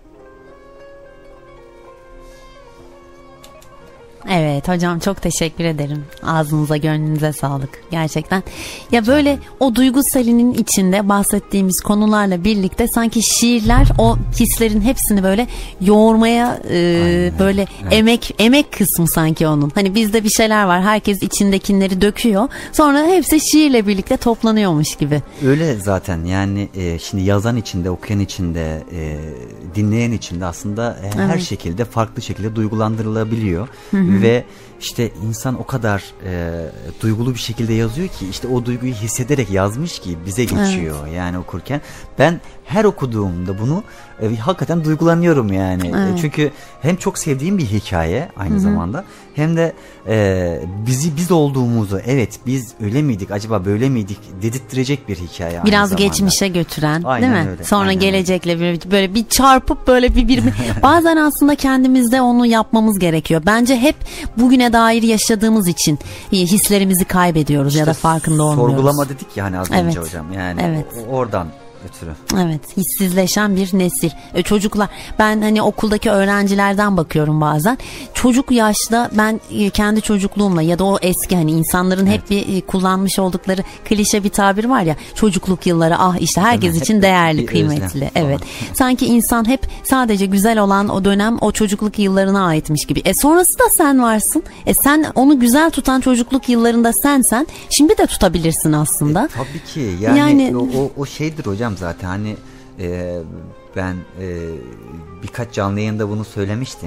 Evet hocam, çok teşekkür ederim. Ağzınıza gönlünüze sağlık. Gerçekten. Ya böyle o duygu selinin içinde bahsettiğimiz konularla birlikte sanki şiirler o hislerin hepsini böyle yoğurmaya böyle emek kısmı sanki onun. Hani bizde bir şeyler var. Herkes içindekileri döküyor. Sonra hepsi şiirle birlikte toplanıyormuş gibi. Öyle zaten yani şimdi yazan içinde, okuyan içinde, dinleyen içinde aslında her şekilde farklı şekilde duygulandırılabiliyor. Ve işte insan o kadar duygulu bir şekilde yazıyor ki işte o duyguyu hissederek yazmış ki bize geçiyor yani okurken. Ben her okuduğumda bunu hakikaten duygulanıyorum yani. Çünkü hem çok sevdiğim bir hikaye aynı zamanda hem de biz olduğumuzu, evet biz öyle miydik acaba böyle miydik dedirttirecek bir hikaye. Biraz geçmişe götüren, aynen değil mi? Öyle, sonra aynen gelecekle böyle bir çarpıp böyle bir bazen aslında kendimizde onu yapmamız gerekiyor. Bence hep bugüne dair yaşadığımız için hislerimizi kaybediyoruz işte ya da farkında olmuyoruz. Sorgulama dedik ya hani az önce hocam yani oradan ötürü. Evet, hissizleşen bir nesil. Çocuklar, ben hani okuldaki öğrencilerden bakıyorum bazen. Çocuk yaşta ben kendi çocukluğumla ya da o eski hani insanların hep bir kullanmış oldukları klişe bir tabir var ya, çocukluk yılları işte herkes için değerli, kıymetli. Evet. Sanki insan hep sadece güzel olan o dönem o çocukluk yıllarına aitmiş gibi. Sonrası da sen varsın. Sen onu güzel tutan çocukluk yıllarında sensen şimdi de tutabilirsin aslında. Tabii ki. Yani o şeydir hocam zaten hani ben birkaç canlı yayında bunu söylemiştim.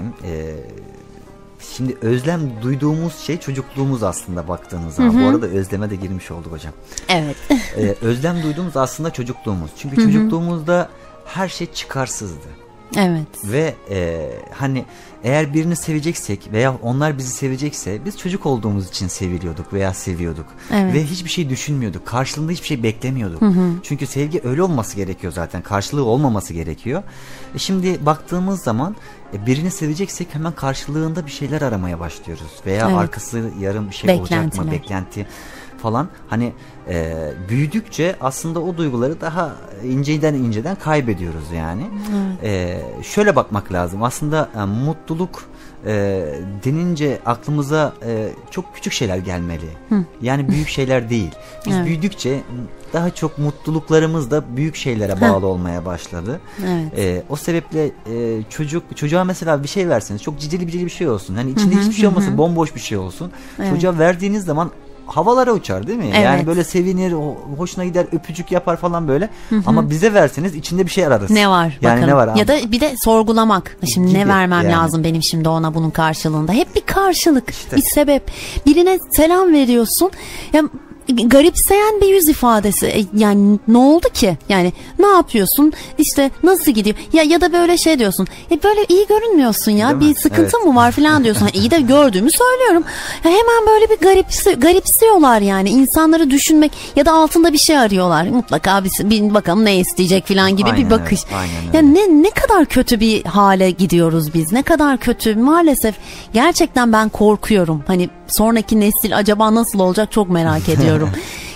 Şimdi özlem duyduğumuz şey çocukluğumuz aslında baktığınız zaman. Bu arada özleme de girmiş olduk hocam. Evet. Özlem duyduğumuz aslında çocukluğumuz. Çünkü çocukluğumuzda her şey çıkarsızdı. Evet. Ve hani eğer birini seveceksek veya onlar bizi sevecekse biz çocuk olduğumuz için seviliyorduk veya seviyorduk. Evet. Ve hiçbir şey düşünmüyorduk. Karşılığında hiçbir şey beklemiyorduk. Çünkü sevgi öyle olması gerekiyor zaten. Karşılığı olmaması gerekiyor. Şimdi baktığımız zaman birini seveceksek hemen karşılığında bir şeyler aramaya başlıyoruz. Veya arkası yarım bir şey olacak mı? Beklenti falan. Hani büyüdükçe aslında o duyguları daha inceden kaybediyoruz yani. Şöyle bakmak lazım. Aslında mutluluk denince aklımıza çok küçük şeyler gelmeli. Yani büyük şeyler değil. Biz büyüdükçe daha çok mutluluklarımız da büyük şeylere bağlı olmaya başladı. O sebeple çocuğa mesela bir şey verseniz çok cicili bir şey olsun. Hani içinde hiçbir şey olmasın, bomboş bir şey olsun. Çocuğa verdiğiniz zaman havalara uçar değil mi? Evet. Yani böyle sevinir, hoşuna gider, öpücük yapar falan böyle. Ama bize verseniz içinde bir şey ararız. Ne var? Yani bakalım. Ne var? Ya da bir de sorgulamak. Şimdi gibi, ne vermem lazım benim şimdi ona bunun karşılığında? Hep bir karşılık, bir sebep. Birine selam veriyorsun. Ya garipseyen bir yüz ifadesi. Yani ne oldu ki? Yani ne yapıyorsun? İşte nasıl gidiyor? Ya da böyle şey diyorsun. Böyle iyi görünmüyorsun ya. Değil bir mi? sıkıntı mı var falan diyorsun. İyi de gördüğümü söylüyorum. Hemen böyle bir garipsiyorlar yani. İnsanları düşünmek ya da altında bir şey arıyorlar. Mutlaka bir bakalım ne isteyecek falan gibi bir bakış. Ya ne kadar kötü bir hale gidiyoruz biz. Ne kadar kötü. Maalesef gerçekten ben korkuyorum. Hani sonraki nesil acaba nasıl olacak çok merak ediyorum.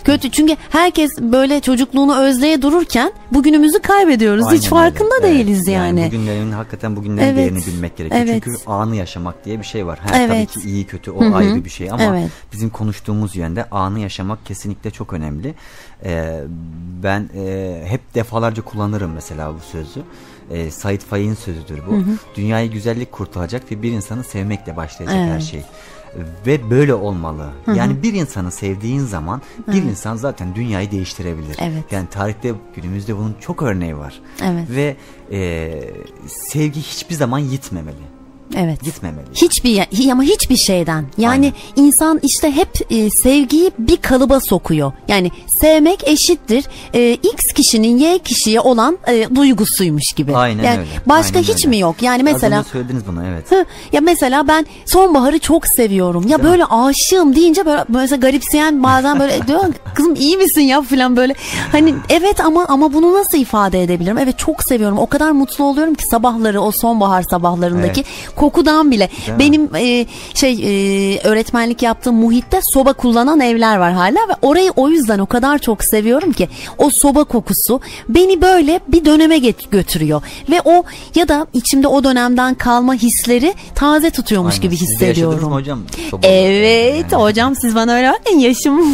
kötü. Çünkü herkes böyle çocukluğunu özleye dururken bugünümüzü kaybediyoruz. Aynen hiç farkında öyle. değiliz yani. Bugünlerin hakikaten bugünlerin Evet. değerini bilmek gerekiyor. Evet. Çünkü anı yaşamak diye bir şey var. Evet. Tabii ki iyi kötü o ayrı bir şey ama Evet. bizim konuştuğumuz yönde anı yaşamak kesinlikle çok önemli. Ben hep defalarca kullanırım mesela bu sözü. Said Faik'in sözüdür bu. Dünyayı güzellik kurtaracak ve bir insanı sevmekle başlayacak her şey. Ve böyle olmalı. Yani bir insanı sevdiğin zaman bir insan zaten dünyayı değiştirebilir. Evet. Yani tarihte günümüzde bunun çok örneği var. Evet. Ve sevgi hiçbir zaman yitmemeli. Evet. Gitmemeli. Ama hiçbir şeyden. Yani insan işte hep sevgiyi bir kalıba sokuyor. Yani sevmek eşittir X kişinin Y kişiye olan duygusuymuş gibi. Aynen yani öyle. Başka Aynen hiç öyle. mi yok? Yani mesela az önce söylediniz bunu, evet. ya mesela ben sonbaharı çok seviyorum. Ya böyle aşığım deyince böyle mesela garipseyen bazen böyle diyor kızım iyi misin ya falan böyle. Hani evet ama bunu nasıl ifade edebilirim? Evet çok seviyorum. O kadar mutlu oluyorum ki sabahları, o sonbahar sabahlarındaki kokudan bile. Değil Benim öğretmenlik yaptığım muhitte soba kullanan evler var hala ve orayı o yüzden o kadar çok seviyorum ki o soba kokusu beni böyle bir döneme götürüyor ve o ya da içimde o dönemden kalma hisleri taze tutuyormuş Aynen. gibi Siz de yaşadınız hissediyorum. mı hocam? Soba Evet yani. hocam siz bana öyle bakın yaşım.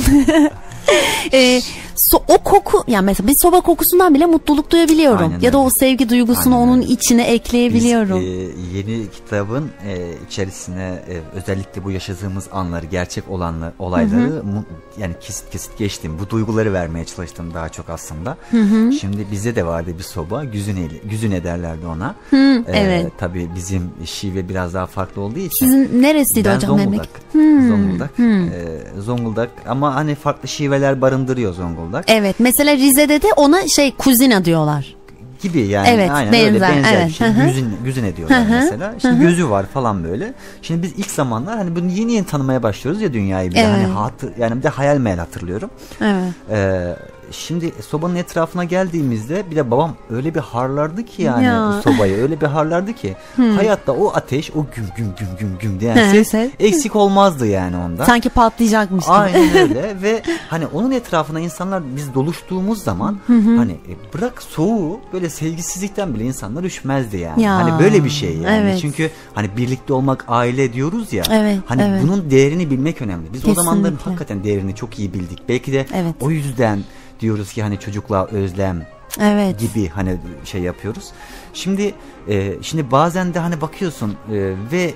O koku yani mesela bir soba kokusundan bile mutluluk duyabiliyorum. Aynen ya da öyle. o sevgi duygusunu Aynen onun öyle. içine ekleyebiliyorum. Biz yeni kitabın içerisine özellikle bu yaşadığımız anları, gerçek olayları yani kesit geçtim. Bu duyguları vermeye çalıştım daha çok aslında. Şimdi bizde de vardı bir soba. Güzüne derlerdi ona. Evet. Tabii bizim şive biraz daha farklı olduğu için. Sizin neresiydi Ben hocam Zonguldak. memleket? Zonguldak ama hani farklı şiveler barındırıyor Zonguldak. Evet mesela Rize'de de ona kuzina diyorlar. Gibi yani. Evet, aynen benzer, öyle benzer evet. bir şey. Güzüne diyorlar mesela. Şimdi gözü var falan böyle. Şimdi biz ilk zamanlar hani bunu yeni tanımaya başlıyoruz ya dünyayı. Bir de hani yani bir de hayal meyal hatırlıyorum. Evet. Şimdi sobanın etrafına geldiğimizde bir de babam öyle bir harlardı ki yani sobayı öyle bir harlardı ki hayatta o ateş o güm diyen ses eksik olmazdı yani ondan. Sanki patlayacakmış gibi. Aynen öyle ve hani onun etrafına insanlar biz doluştuğumuz zaman hani bırak soğuğu böyle sevgisizlikten bile insanlar üşümezdi yani. Ya, hani böyle bir şey yani. evet. Çünkü hani birlikte olmak aile diyoruz ya. Evet, hani evet. bunun değerini bilmek önemli. Biz Kesinlikle. o zamanların hakikaten değerini çok iyi bildik. Belki de o yüzden diyoruz ki hani çocukluğa özlem gibi hani şey yapıyoruz. Şimdi bazen de hani bakıyorsun ve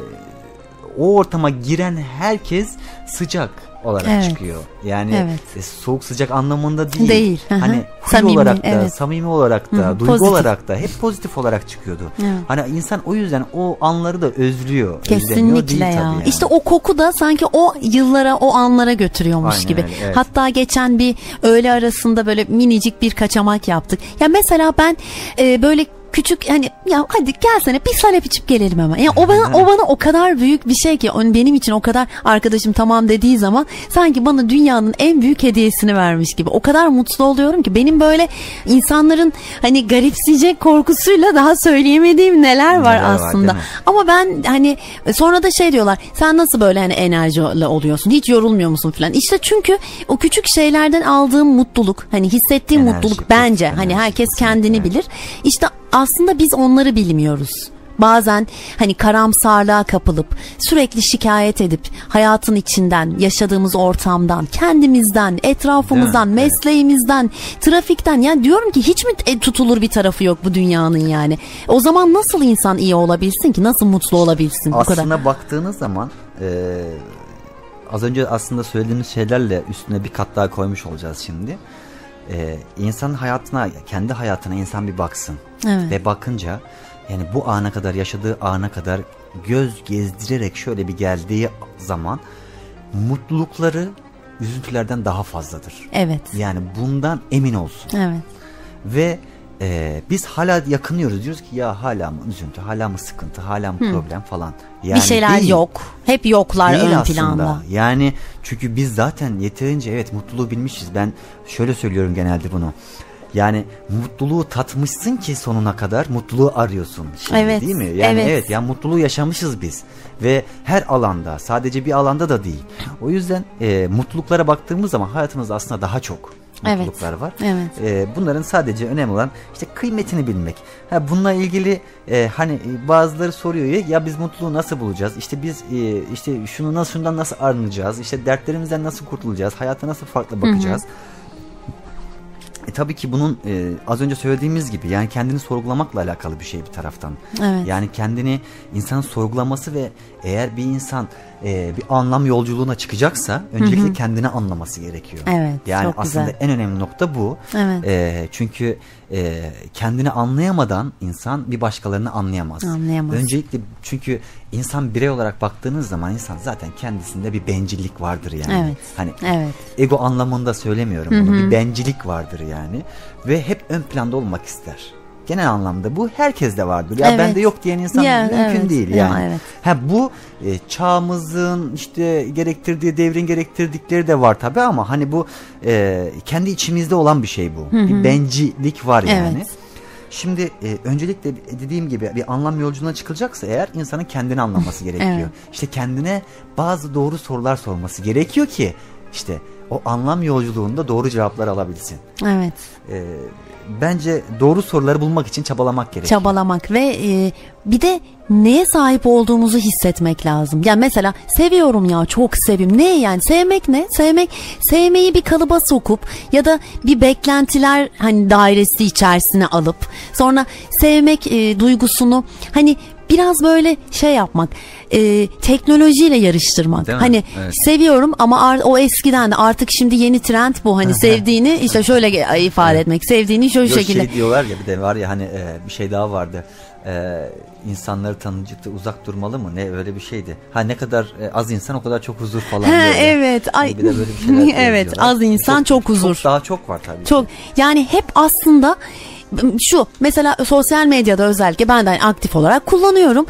o ortama giren herkes sıcak olarak çıkıyor. Yani soğuk sıcak anlamında değil. Hani huy olarak da, samimi olarak da, duygu pozitif olarak da hep pozitif olarak çıkıyordu. Hani insan o yüzden o anları da özlüyor. Kesinlikle ya. Yani. İşte o koku da sanki o yıllara, o anlara götürüyormuş Aynen gibi. öyle, evet. Hatta geçen bir öğle arasında böyle minicik bir kaçamak yaptık. Ya mesela ben böyle küçük hani ya hadi gelsene bir salep içip gelelim hemen. Ya o bana o kadar büyük bir şey ki benim için o kadar arkadaşım tamam dediği zaman sanki bana dünyanın en büyük hediyesini vermiş gibi. O kadar mutlu oluyorum ki benim böyle insanların hani garipseyecek korkusuyla daha söyleyemediğim neler var aslında. Ama ben hani sonra da şey diyorlar. Sen nasıl böyle hani enerjiyle oluyorsun? Hiç yorulmuyor musun falan? İşte çünkü o küçük şeylerden aldığım mutluluk, hani hissettiğim mutluluk bence hani herkes kendini bilir. İşte aslında biz onları bilmiyoruz. Bazen hani karamsarlığa kapılıp sürekli şikayet edip hayatın içinden, yaşadığımız ortamdan, kendimizden, etrafımızdan, mesleğimizden, trafikten yani diyorum ki hiç mi tutulur bir tarafı yok bu dünyanın yani. O zaman nasıl insan iyi olabilsin ki? Nasıl mutlu olabilsin? Aslında baktığınız zaman az önce aslında söylediğiniz şeylerle üstüne bir kat daha koymuş olacağız şimdi. İnsanın hayatına, kendi hayatına insan bir baksın. Ve bakınca yani bu ana kadar, yaşadığı ana kadar göz gezdirerek şöyle bir geldiği zaman mutlulukları üzüntülerden daha fazladır. Evet. Yani bundan emin olsun. Evet. Ve biz hala yakınıyoruz, diyoruz ki ya hala mı üzüntü, hala mı sıkıntı, hala mı problem falan. Yani bir şeyler değil. yok. Hep yoklar değil ön aslında. planda. Yani çünkü biz zaten yeterince mutluluğu bilmişiz. Ben şöyle söylüyorum genelde bunu. Yani mutluluğu tatmışsın ki sonuna kadar mutluluğu arıyorsun şimdi, Evet, değil mi? Yani evet. yani mutluluğu yaşamışız biz ve her alanda, sadece bir alanda da değil. O yüzden mutluluklara baktığımız zaman hayatımızda aslında daha çok mutluluklar var. Evet. Bunların sadece önemli olan işte kıymetini bilmek. Bununla ilgili hani bazıları soruyor ya biz mutluluğu nasıl bulacağız? İşte biz işte şundan nasıl arınacağız? İşte dertlerimizden nasıl kurtulacağız? Hayata nasıl farklı bakacağız? Tabii ki bunun az önce söylediğimiz gibi yani kendini sorgulamakla alakalı bir şey bir taraftan. Evet. Yani kendini insanın sorgulaması ve eğer bir insan bir anlam yolculuğuna çıkacaksa öncelikle kendini anlaması gerekiyor. Evet, yani çok aslında güzel. en önemli nokta bu. Evet. Çünkü kendini anlayamadan insan bir başkalarını anlayamaz. Öncelikle çünkü insan birey olarak baktığınız zaman insan zaten kendisinde bir bencillik vardır yani. Evet. Hani evet. ego anlamında söylemiyorum bunu. Bir bencillik vardır yani ve hep ön planda olmak ister. Genel anlamda bu herkeste vardır. Ya Evet. bende yok diyen insan mümkün değil yani. Ya, evet. Bu çağımızın işte gerektirdiği, devrin gerektirdikleri de var tabii ama hani bu kendi içimizde olan bir şey bu. Bir bencillik var yani. Evet. Şimdi öncelikle dediğim gibi bir anlam yolculuğuna çıkılacaksa eğer insanın kendini anlaması gerekiyor. Evet. İşte kendine bazı doğru sorular sorması gerekiyor ki işte o anlam yolculuğunda doğru cevaplar alabilsin. Evet. Bence doğru soruları bulmak için çabalamak gerekiyor. Çabalamak ve bir de neye sahip olduğumuzu hissetmek lazım. Yani mesela seviyorum ya, çok sevim. Ne yani, sevmek ne? Sevmeyi bir kalıba sokup ya da bir beklentiler hani dairesi içerisine alıp sonra sevmek duygusunu hani biraz böyle şey yapmak, teknolojiyle yarıştırmak. Hani seviyorum ama o eskiden de, artık şimdi yeni trend bu. Hani sevdiğini işte şöyle ifade etmek. Sevdiğini şöyle şekilde. Şey diyorlar ya, bir de var ya hani bir şey daha vardı. İnsanları tanıcıkta uzak durmalı mı? Ne, öyle bir şeydi. Ne kadar az insan o kadar çok huzur falan. Evet. Ay. Bir de böyle bir şeyler evet, az insan çok huzur. Çok daha çok var tabii. Çok. Yani hep aslında şu mesela sosyal medyada özellikle ben de aktif olarak kullanıyorum.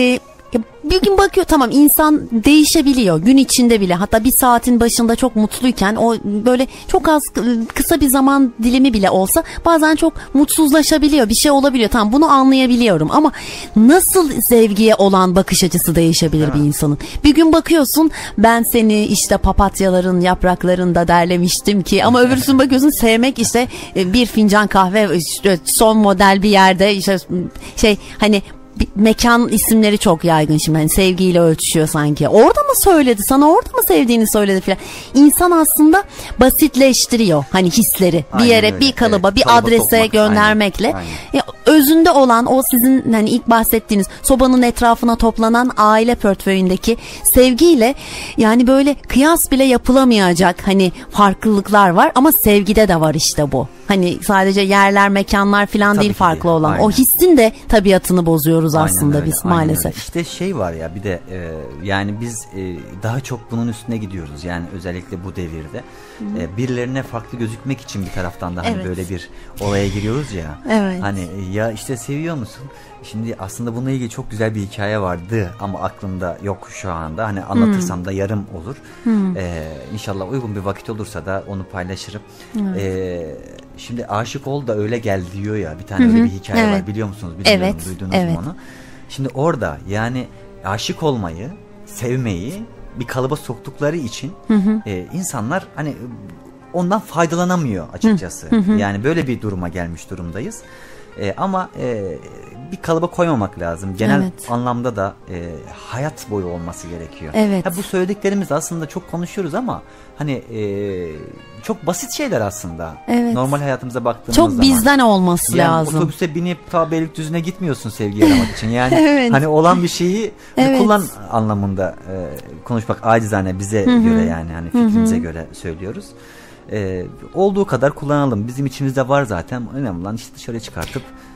Bir gün bakıyor, tamam, insan değişebiliyor gün içinde bile, hatta bir saatin başında çok mutluyken o böyle çok az kısa bir zaman dilimi bile olsa bazen çok mutsuzlaşabiliyor, bir şey olabiliyor, tamam, bunu anlayabiliyorum ama nasıl sevgiye olan bakış açısı değişebilir bir insanın? Bir gün bakıyorsun, ben seni işte papatyaların yapraklarında derlemiştim ki, ama öbürsün bakıyorsun sevmek işte bir fincan kahve, işte son model bir yerde, işte şey hani mekan isimleri çok yaygın şimdi, hani sevgiyle ölçüşüyor sanki. Orada mı söyledi sana, orada mı sevdiğini söyledi filan. İnsan aslında basitleştiriyor hani hisleri. Bir yere, öyle, bir kalıba, bir adrese göndermekle. Aynen. Özünde olan o sizin hani ilk bahsettiğiniz sobanın etrafına toplanan aile portföyündeki sevgiyle yani böyle kıyas bile yapılamayacak hani farklılıklar var, ama sevgide de var işte bu. Hani sadece yerler, mekanlar falan değil farklı olan. Aynen. O hissin de tabiatını bozuyoruz aslında öyle, biz maalesef. Öyle. İşte şey var ya bir de yani biz daha çok bunun üstüne gidiyoruz. Yani özellikle bu devirde birilerine farklı gözükmek için bir taraftan da hani böyle bir olaya giriyoruz ya. Evet. Hani ya işte seviyor musun? Şimdi aslında bununla ilgili çok güzel bir hikaye vardı ama aklımda yok şu anda. Hani anlatırsam da yarım olur. İnşallah uygun bir vakit olursa da onu paylaşırım. Şimdi aşık ol da öyle gel diyor ya, bir tane öyle bir hikaye var, biliyor musunuz? Bilmiyorum, duydunuz mu onu? Şimdi orada yani aşık olmayı, sevmeyi bir kalıba soktukları için insanlar hani ondan faydalanamıyor açıkçası. Yani böyle bir duruma gelmiş durumdayız. Ama bir kalıba koymamak lazım. Genel anlamda da hayat boyu olması gerekiyor. Bu söylediklerimiz aslında çok konuşuyoruz ama hani çok basit şeyler aslında. Normal hayatımıza baktığımız çok zaman. Çok bizden olması lazım. Otobüse binip ta Beylikdüzü'ne gitmiyorsun sevgi aramak için. Yani hani olan bir şeyi kullan anlamında konuşmak acizane bize göre, yani hani fikrimize göre söylüyoruz. Olduğu kadar kullanalım. Bizim içimizde var zaten. Önemli olan işte dışarı çıkartıp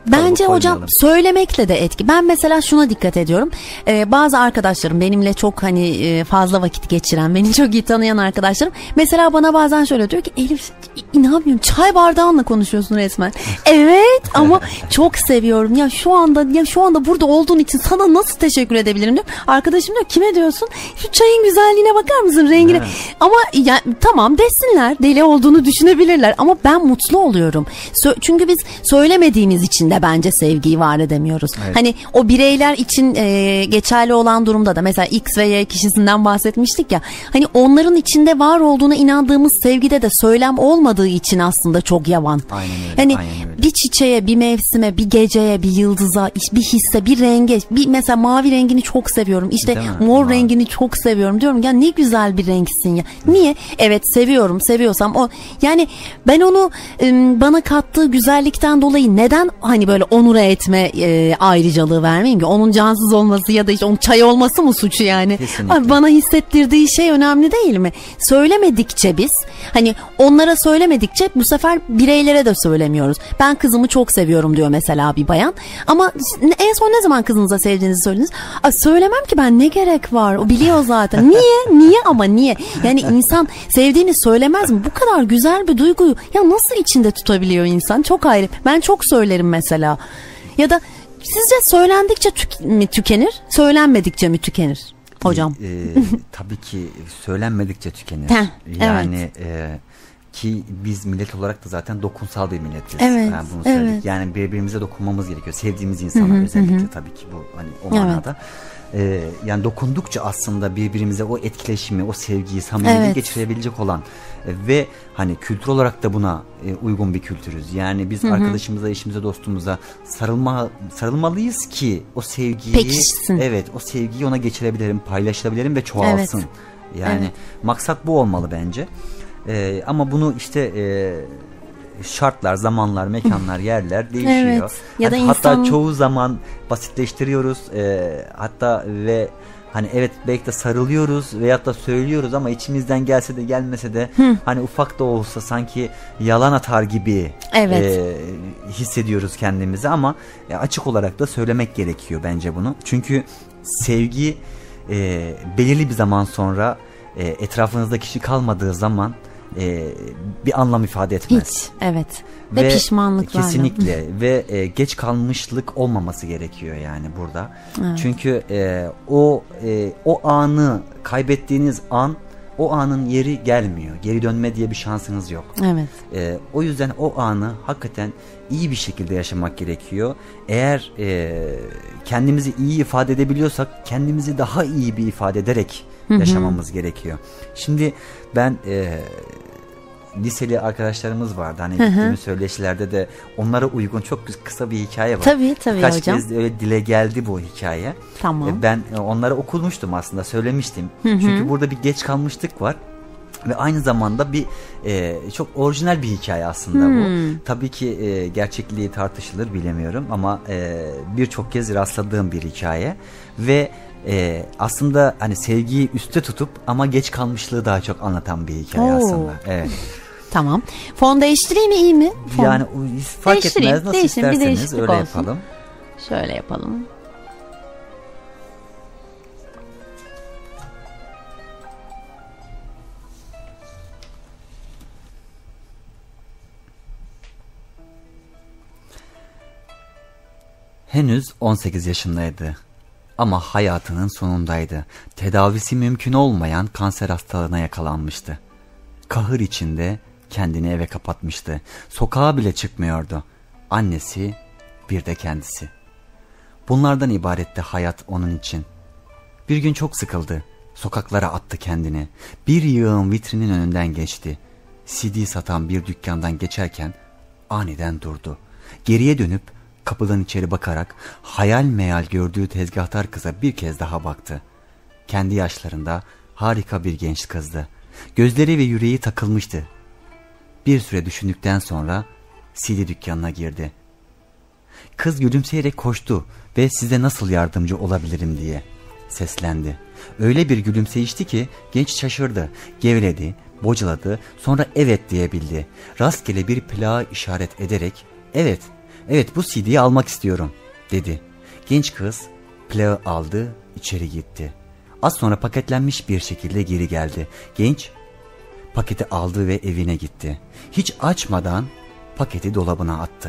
Bence hocam söylemekle de etki. Ben mesela şuna dikkat ediyorum. Bazı arkadaşlarım benimle çok hani fazla vakit geçiren, beni çok iyi tanıyan arkadaşlarım mesela bana bazen şöyle diyor ki Elif inanmıyorum çay bardağınla konuşuyorsun resmen. Evet ama çok seviyorum. Ya şu anda burada olduğun için sana nasıl teşekkür edebilirim diyor. Arkadaşım diyor kime diyorsun? Şu çayın güzelliğine bakar mısın, rengine? Evet. Ama ya, tamam desinler, deli olduğunu düşünebilirler ama ben mutlu oluyorum. Çünkü biz söylemediğimiz için de bence sevgiyi var edemiyoruz. Evet. Hani o bireyler için geçerli olan durumda da mesela X ve Y kişisinden bahsetmiştik ya. Hani onların içinde var olduğuna inandığımız sevgide de söylem olmadığı için aslında çok yavan. Aynen öyle. Hani aynen öyle. Bir çiçeğe, bir mevsime, bir geceye, bir yıldıza, bir hisse, bir renge, bir mesela mavi rengini çok seviyorum. İşte mor rengini çok seviyorum diyorum. Ya ne güzel bir renksin ya. Niye? Evet seviyorsam o yani ben onu bana kattığı güzellikten dolayı neden hani böyle onura etme ayrıcalığı vermeyeyim ki? Onun cansız olması ya da işte onun çay olması mı suçu yani? Abi bana hissettirdiği şey önemli değil mi? Söylemedikçe biz hani onlara söylemedikçe bu sefer bireylere de söylemiyoruz. Ben kızımı çok seviyorum diyor mesela bir bayan. Ama en son ne zaman kızınıza sevdiğinizi söylediniz? Söylemem ki ben, ne gerek var? O biliyor zaten. Niye? Yani insan sevdiğini söylemez mi? Bu kadar güzel bir duyguyu ya nasıl içinde tutabiliyor insan? Çok ayrı. Ben çok söylerim mesela. Ya da sizce söylendikçe mi tükenir? Söylenmedikçe mi tükenir hocam? Tabii ki söylenmedikçe tükenir. Yani ki biz millet olarak da zaten dokunsal bir milletiz. Evet, yani bunu söyledik. Evet. Yani birbirimize dokunmamız gerekiyor. Sevdiğimiz insanlar özellikle tabii ki bu hani o manada. Yani dokundukça aslında birbirimize o etkileşimi, o sevgiyi, samimiyeti geçirebilecek olan ve hani kültür olarak da buna uygun bir kültürüz. Yani biz arkadaşımıza, eşimize, dostumuza sarılmalıyız ki o sevgiyi pekişsin. Evet, o sevgiyi ona geçirebilirim, paylaşabilirim ve çoğalsın. Evet. Yani maksat bu olmalı bence. Ama bunu işte şartlar, zamanlar, mekanlar, yerler değişiyor. Evet. Ya da hatta çoğu zaman basitleştiriyoruz. Hatta ve hani evet belki de sarılıyoruz veyahut da söylüyoruz ama içimizden gelse de gelmese de hani ufak da olsa sanki yalan atar gibi hissediyoruz kendimizi ama açık olarak da söylemek gerekiyor bence bunu. Çünkü sevgi belirli bir zaman sonra etrafınızda kişi kalmadığı zaman bir anlam ifade etmez. Hiç, evet. Ve pişmanlık var. Kesinlikle ve geç kalmışlık olmaması gerekiyor yani burada. Evet. Çünkü o anı kaybettiğiniz an, o anın yeri gelmiyor. Geri dönme diye bir şansınız yok. Evet. O yüzden o anı hakikaten iyi bir şekilde yaşamak gerekiyor. Eğer kendimizi iyi ifade edebiliyorsak kendimizi daha iyi bir ifade ederek yaşamamız gerekiyor. Şimdi ben liseli arkadaşlarımız vardı. Hani gittiğimiz söyleşilerde de onlara uygun çok kısa bir hikaye var. Tabii Birkaç hocam. kez öyle dile geldi bu hikaye. Tamam. Ben onlara okumuştum aslında, söylemiştim. Çünkü burada bir geç kalmışlık var. Ve aynı zamanda bir çok orijinal bir hikaye aslında bu. Tabii ki gerçekliği tartışılır, bilemiyorum ama birçok kez rastladığım bir hikaye. Ve aslında hani sevgiyi üstte tutup ama geç kalmışlığı daha çok anlatan bir hikaye aslında. Evet. Tamam. Fon değiştireyim mi, iyi mi? Fon. Yani fark etmez, nasıl isterseniz öyle olsun. Yapalım. Şöyle yapalım. Henüz 18 yaşındaydı. Ama hayatının sonundaydı. Tedavisi mümkün olmayan kanser hastalığına yakalanmıştı. Kahır içinde kendini eve kapatmıştı. Sokağa bile çıkmıyordu. Annesi, bir de kendisi. Bunlardan ibaretti hayat onun için. Bir gün çok sıkıldı. Sokaklara attı kendini. Bir yığın vitrinin önünden geçti. CD satan bir dükkandan geçerken aniden durdu. Geriye dönüp kapıdan içeri bakarak hayal meyal gördüğü tezgahtar kıza bir kez daha baktı. Kendi yaşlarında harika bir genç kızdı. Gözleri ve yüreği takılmıştı. Bir süre düşündükten sonra CD dükkanına girdi. Kız gülümseyerek koştu ve size nasıl yardımcı olabilirim diye seslendi. Öyle bir gülümseyişti ki genç şaşırdı, geveledi, bocaladı, sonra evet diyebildi. Rastgele bir plağa işaret ederek evet Evet, bu CD'yi almak istiyorum dedi. Genç kız plağı aldı, içeri gitti. Az sonra paketlenmiş bir şekilde geri geldi. Genç paketi aldı ve evine gitti. Hiç açmadan paketi dolabına attı.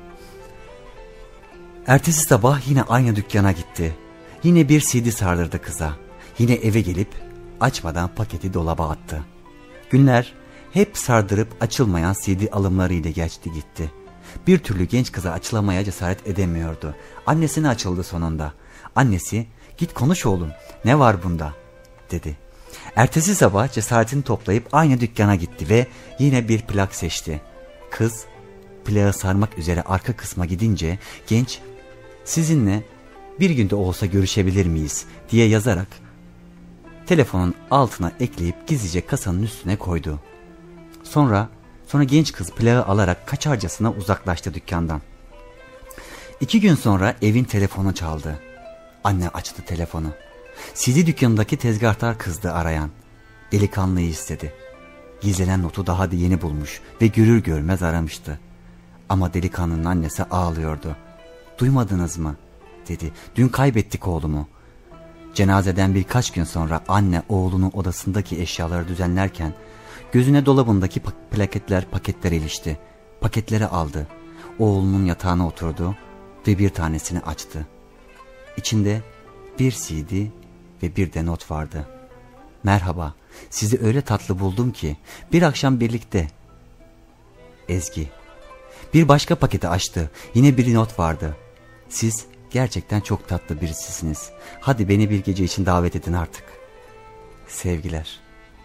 Ertesi sabah yine aynı dükkana gitti. Yine bir CD sardırdı kıza. Yine eve gelip açmadan paketi dolaba attı. Günler hep sardırıp açılmayan CD alımlarıyla geçti gitti. Bir türlü genç kıza açılamaya cesaret edemiyordu. Annesine açıldı sonunda. Annesi, "Git konuş oğlum, ne var bunda?" dedi. Ertesi sabah cesaretini toplayıp aynı dükkana gitti ve yine bir plak seçti. Kız plağı sarmak üzere arka kısma gidince genç, "Sizinle bir günde olsa görüşebilir miyiz?" diye yazarak telefonun altına ekleyip gizlice kasanın üstüne koydu. Sonra genç kız plağı alarak kaçarcasına uzaklaştı dükkandan. 2 gün sonra evin telefonu çaldı. Anne açtı telefonu. CD dükkanındaki tezgahtar kızdı arayan. Delikanlıyı istedi. Gizlenen notu daha da yeni bulmuş ve görür görmez aramıştı. Ama delikanlının annesi ağlıyordu. "Duymadınız mı?" dedi. "Dün kaybettik oğlumu." Cenazeden birkaç gün sonra anne oğlunun odasındaki eşyaları düzenlerken gözüne dolabındaki paketler ilişti. Paketleri aldı. Oğlunun yatağına oturdu ve bir tanesini açtı. İçinde bir CD ve bir de not vardı. "Merhaba, sizi öyle tatlı buldum ki bir akşam birlikte." Ezgi. Bir başka paketi açtı. Yine bir not vardı. "Siz gerçekten çok tatlı birisisiniz. Hadi beni bir gece için davet edin artık. Sevgiler."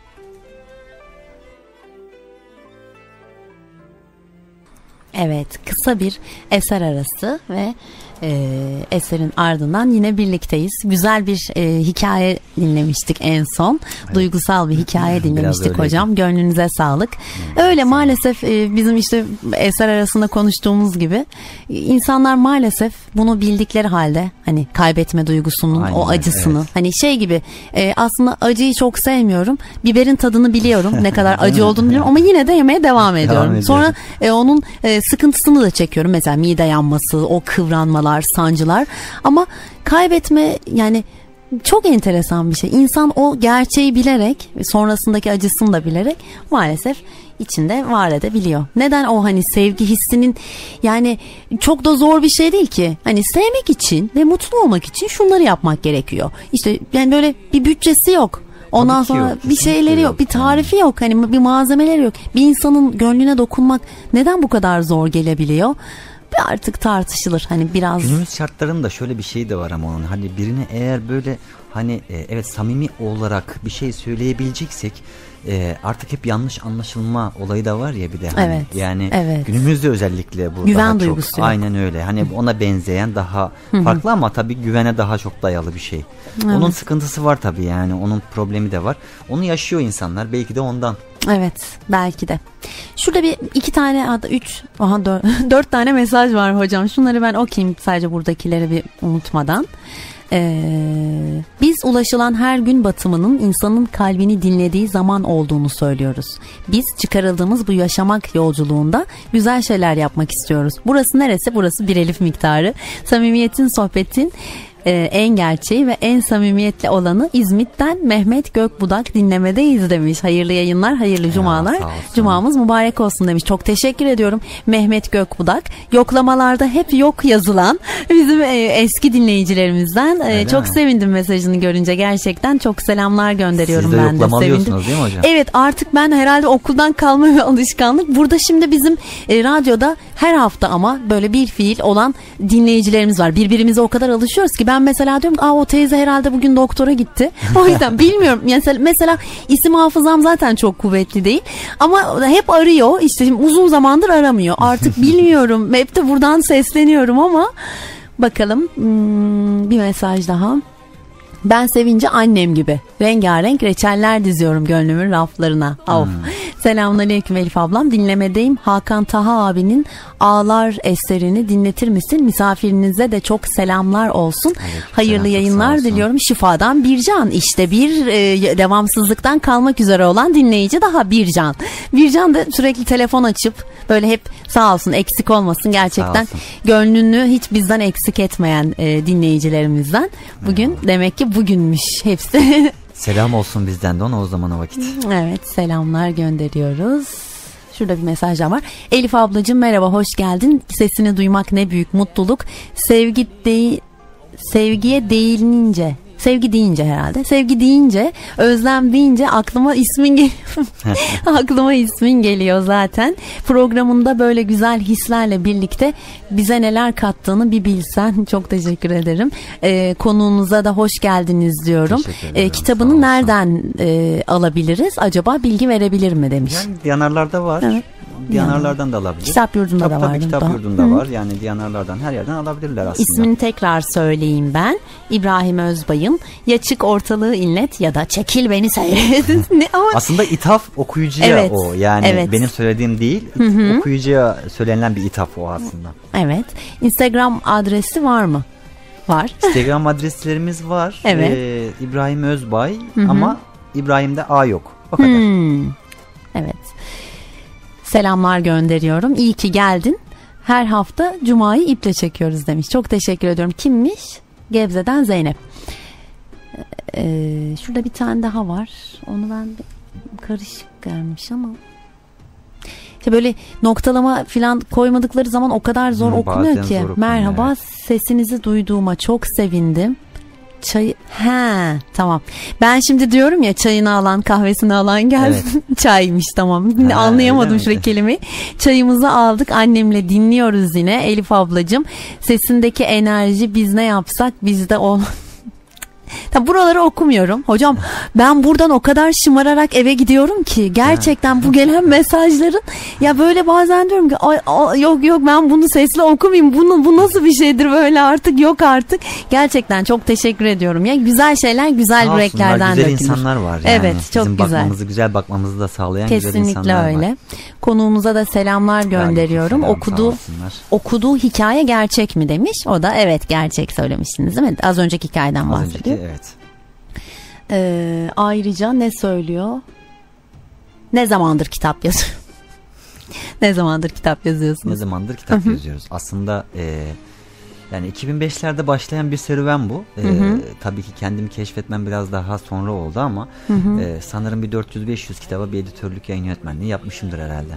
Evet, kısa bir eser arası ve eserin ardından yine birlikteyiz. Güzel bir hikaye dinlemiştik en son. Evet. Duygusal bir hikaye dinlemiştik hocam. Gönlünüze sağlık. Öyle maalesef bizim işte eser arasında konuştuğumuz gibi insanlar maalesef bunu bildikleri halde hani kaybetme duygusunun o acısını hani şey gibi aslında acıyı çok sevmiyorum. Biberin tadını biliyorum. Ne kadar acı olduğunu biliyorum ama yine de yemeye devam ediyorum. Sonra onun sıkıntısını da çekiyorum. Mesela mide yanması, o kıvranmalar, sancılar. Ama kaybetme yani çok enteresan bir şey. İnsan o gerçeği bilerek ve sonrasındaki acısını da bilerek maalesef içinde var edebiliyor. Neden o hani sevgi hissinin yani çok da zor bir şey değil ki. Hani sevmek için ve mutlu olmak için şunları yapmak gerekiyor. İşte yani böyle bir bütçesi yok. Ondan sonra yok, bir şeyleri yok, bir tarifi yok, hani bir malzemeleri yok. Bir insanın gönlüne dokunmak neden bu kadar zor gelebiliyor? Artık tartışılır hani biraz. Günümüz şartlarında şöyle bir şey de var ama onun hani birine eğer böyle hani evet samimi olarak bir şey söyleyebileceksek artık hep yanlış anlaşılma olayı da var ya bir de hani evet, yani evet. Günümüzde özellikle bu güven daha duygusu çok aynen öyle hani ona benzeyen daha farklı ama tabii güvene daha çok dayalı bir şey. Evet. Onun sıkıntısı var tabii yani onun problemi de var. Onu yaşıyor insanlar belki de ondan. Evet belki de. Şurada bir 2 tane hatta 4 tane mesaj var hocam. Şunları ben okuyayım sadece buradakileri bir unutmadan. Biz ulaşılan her gün batımının insanın kalbini dinlediği zaman olduğunu söylüyoruz. Biz çıkarıldığımız bu yaşamak yolculuğunda güzel şeyler yapmak istiyoruz. Burası neresi? Burası bir elif miktarı. Samimiyetin, sohbetin en gerçeği ve en samimiyetli olanı İzmit'ten Mehmet Gökbudak dinlemedeyiz demiş. Hayırlı yayınlar, hayırlı cumalar. Cumamız mübarek olsun demiş. Çok teşekkür ediyorum Mehmet Gökbudak. Yoklamalarda hep yok yazılan bizim eski dinleyicilerimizden. Çok sevindim mesajını görünce. Gerçekten çok selamlar gönderiyorum ben de. Siz de yoklamalıyorsunuz değil mi hocam? Evet artık ben herhalde okuldan kalma bir alışkanlık. Burada şimdi bizim radyoda her hafta ama böyle bir fiil olan dinleyicilerimiz var. Birbirimize o kadar alışıyoruz ki ben mesela diyorum o teyze herhalde bugün doktora gitti. O yüzden bilmiyorum. Mesela isim hafızam zaten çok kuvvetli değil. Ama hep arıyor. İşte uzun zamandır aramıyor. Artık bilmiyorum. Hep de buradan sesleniyorum ama bakalım bir mesaj daha. Ben sevince annem gibi rengarenk reçeller diziyorum gönlümün raflarına. Of. Selamünaleyküm Elif ablam. Dinlemedeyim. Hakan Taha abinin Ağlar eserini dinletir misin? Misafirinize de çok selamlar olsun. Hayırlı yayınlar diliyorum. Şifadan Bircan. İşte bir devamsızlıktan kalmak üzere olan dinleyici daha Bircan. Bircan da sürekli telefon açıp böyle hep sağ olsun, eksik olmasın gerçekten. Gönlünü hiç bizden eksik etmeyen dinleyicilerimizden. Bugün demek ki bugünmüş hepsi. Selam olsun bizden de ona o zaman o vakit. Evet, selamlar gönderiyoruz. Şurada bir mesaj daha var. Elif ablacığım merhaba, hoş geldin. Sesini duymak ne büyük mutluluk. Sevgiye değilince, sevgi deyince herhalde. Sevgi deyince, özlem deyince aklıma ismin geliyor. Aklıma ismin geliyor zaten. Programında böyle güzel hislerle birlikte bize neler kattığını bir bilsen. Çok teşekkür ederim. Konuğunuza da hoş geldiniz diyorum. Kitabını nereden alabiliriz? Acaba bilgi verebilir mi demiş. Yani Diyanarlar'da var. Evet. Diyanarlardan da alabilir. Kitap yurdunda da var. Tabii kitap yurdunda var. Yani Diyanarlardan her yerden alabilirler aslında. İsmini tekrar söyleyeyim ben. İbrahim Özbay'ın. Ya çık ortalığı inlet ya da çekil beni seyret. Aslında ithaf okuyucuya evet, o. Yani evet, benim söylediğim değil. Okuyucuya söylenilen bir ithaf o aslında. Evet. Instagram adresi var mı? Var. Instagram adreslerimiz var. Evet. İbrahim Özbay ama İbrahim'de A yok. O kadar. Evet. Selamlar gönderiyorum. İyi ki geldin. Her hafta Cuma'yı iple çekiyoruz demiş. Çok teşekkür ediyorum. Kimmiş? Gebze'den Zeynep. Şurada bir tane daha var. Onu ben karışık gelmiş ama. İşte böyle noktalama falan koymadıkları zaman o kadar zor okunuyor ki. Zor merhaba, evet. Sesinizi duyduğuma çok sevindim. Çay, tamam. Ben şimdi diyorum ya, çayını alan kahvesini alan gelsin. Evet. Çaymış, tamam. Anlayamadım şu kelimeyi. Çayımızı aldık, annemle dinliyoruz yine. Elif ablacığım, sesindeki enerji biz ne yapsak bizde ol. Tabi buraları okumuyorum. Hocam ben buradan o kadar şımararak eve gidiyorum ki gerçekten bu gelen mesajların, ya böyle bazen diyorum ki yok ben bunu sesli okumayayım. Bu nasıl bir şeydir böyle, artık yok artık. Gerçekten çok teşekkür ediyorum. Ya güzel şeyler güzel yüreklerden dökülür. Güzel insanlar var yani. Evet, çok bizim güzel. Güzel bakmamızı da sağlayan kesinlikle güzel insanlar var. Kesinlikle öyle. Konuğumuza da selamlar gönderiyorum. Okuduğu hikaye gerçek mi demiş. O da evet, gerçek söylemiştiniz değil mi? Az önceki hikayeden bahsediyor. Evet. Ayrıca ne söylüyor? Ne zamandır kitap yazıyor? Ne zamandır kitap yazıyorsunuz? Ne zamandır kitap yazıyoruz? Aslında yani 2005'lerde başlayan bir serüven bu. Tabii ki kendimi keşfetmem biraz daha sonra oldu ama sanırım bir 400-500 kitaba bir editörlük, yayın yönetmenliği yapmışımdır herhalde.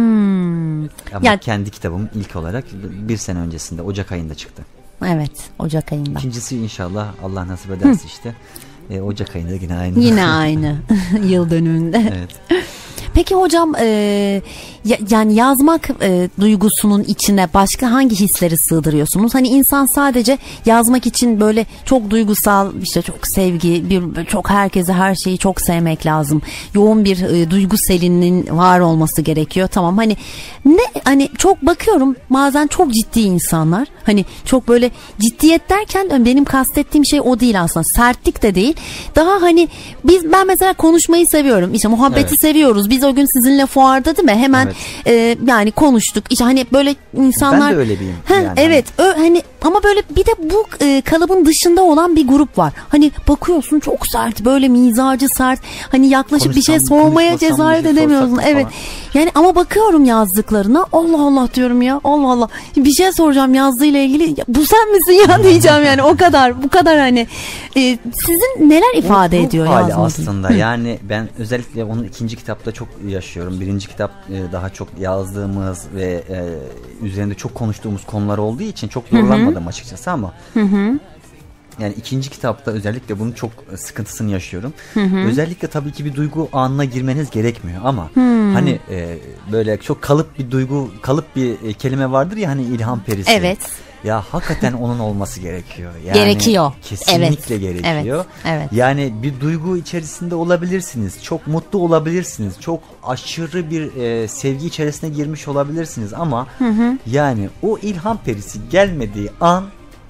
Ama kendi kitabım ilk olarak bir sene öncesinde Ocak ayında çıktı. Evet, Ocak ayında. İkincisi inşallah Allah nasip ederse işte Ocak ayında yine aynı. Yine aynı yıl dönümünde. Evet. Peki hocam yani yazmak duygusunun içine başka hangi hisleri sığdırıyorsunuz? Hani insan sadece yazmak için böyle çok duygusal, işte çok sevgi, çok herkese her şeyi çok sevmek lazım. Yoğun bir duygu selinin var olması gerekiyor. Tamam, hani çok bakıyorum bazen çok ciddi insanlar. Hani çok böyle ciddiyet derken benim kastettiğim şey o değil aslında. Sertlik de değil. Daha hani ben mesela konuşmayı seviyorum. İşte muhabbeti seviyoruz. Biz o gün sizinle fuarda değil mi? Hemen yani konuştuk. İşte hani böyle insanlar. Ben de öyle biriyim. Yani. Evet. Hani ama böyle bir de bu kalıbın dışında olan bir grup var. Hani bakıyorsun çok sert, böyle mizacı sert. Hani yaklaşıp bir şey sormaya cesaret edemiyorsun. Evet. Yani ama bakıyorum yazdıklarına, Allah Allah diyorum ya. Allah Allah. Bir şey soracağım yazdığıyla ilgili. Bu sen misin ya diyeceğim yani. O kadar, bu kadar hani. Sizin neler ifade ediyor yazmak? Aslında yani ben özellikle onun ikinci kitapta çok yaşıyorum. Birinci kitap daha çok yazdığımız ve üzerinde çok konuştuğumuz konular olduğu için çok zorlanmadım açıkçası ama yani ikinci kitapta özellikle bunun çok sıkıntısını yaşıyorum. Özellikle tabii ki bir duygu anına girmeniz gerekmiyor ama hani böyle çok kalıp bir duygu, kalıp bir kelime vardır ya, hani ilham perisi. Evet. Ya hakikaten onun olması gerekiyor. Yani gerekiyor. Kesinlikle gerekiyor. Evet. Yani bir duygu içerisinde olabilirsiniz. Çok mutlu olabilirsiniz. Çok aşırı bir sevgi içerisine girmiş olabilirsiniz ama yani o ilham perisi gelmediği an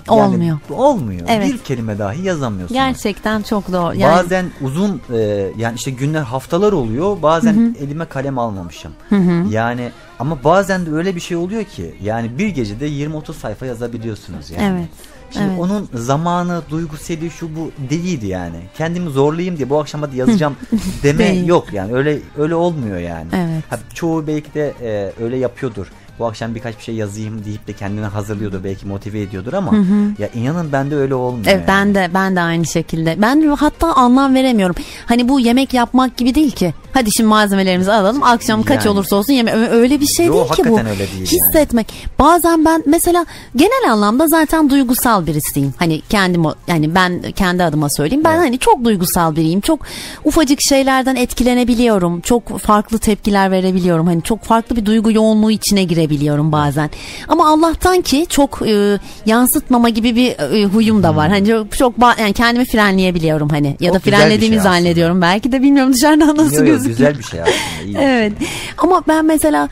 Olmuyor. Olmuyor. Evet. Bir kelime dahi yazamıyorsunuz. Gerçekten çok doğru. Yani... Bazen uzun yani işte günler, haftalar oluyor. Bazen elime kalem almamışım. Yani ama bazen de öyle bir şey oluyor ki yani bir gecede 20-30 sayfa yazabiliyorsunuz yani. Evet. Şimdi onun zamanı, duyguseli şu bu değildi yani. Kendimi zorlayayım diye bu akşam hadi yazacağım deme yok yani. Öyle olmuyor yani. Evet. Çoğu belki de öyle yapıyordur. Bu akşam birkaç bir şey yazayım deyip de kendini hazırlıyordur, belki motive ediyordur ama ya inanın bende öyle olmuyor. Evet, yani. Ben de aynı şekilde. Ben hatta anlam veremiyorum. Hani bu yemek yapmak gibi değil ki. Hadi şimdi malzemelerimizi alalım. Akşam kaç olursa olsun öyle bir şey değil ki bu. Öyle değil hissetmek. Yani. Bazen ben mesela genel anlamda zaten duygusal birisiyim. Hani yani ben kendi adıma söyleyeyim. Ben hani çok duygusal biriyim. Çok ufacık şeylerden etkilenebiliyorum. Çok farklı tepkiler verebiliyorum. Hani çok farklı bir duygu yoğunluğu içine girebiliyorum bazen. Ama Allah'tan ki çok yansıtmama gibi bir huyum da var. Hani çok yani kendimi frenleyebiliyorum hani ya da frenlediğimi zannediyorum. Belki de bilmiyorum dışarıdan nasıl gözüküyor. Güzel bir şey aslında. İyi evet. Şey. Ama ben mesela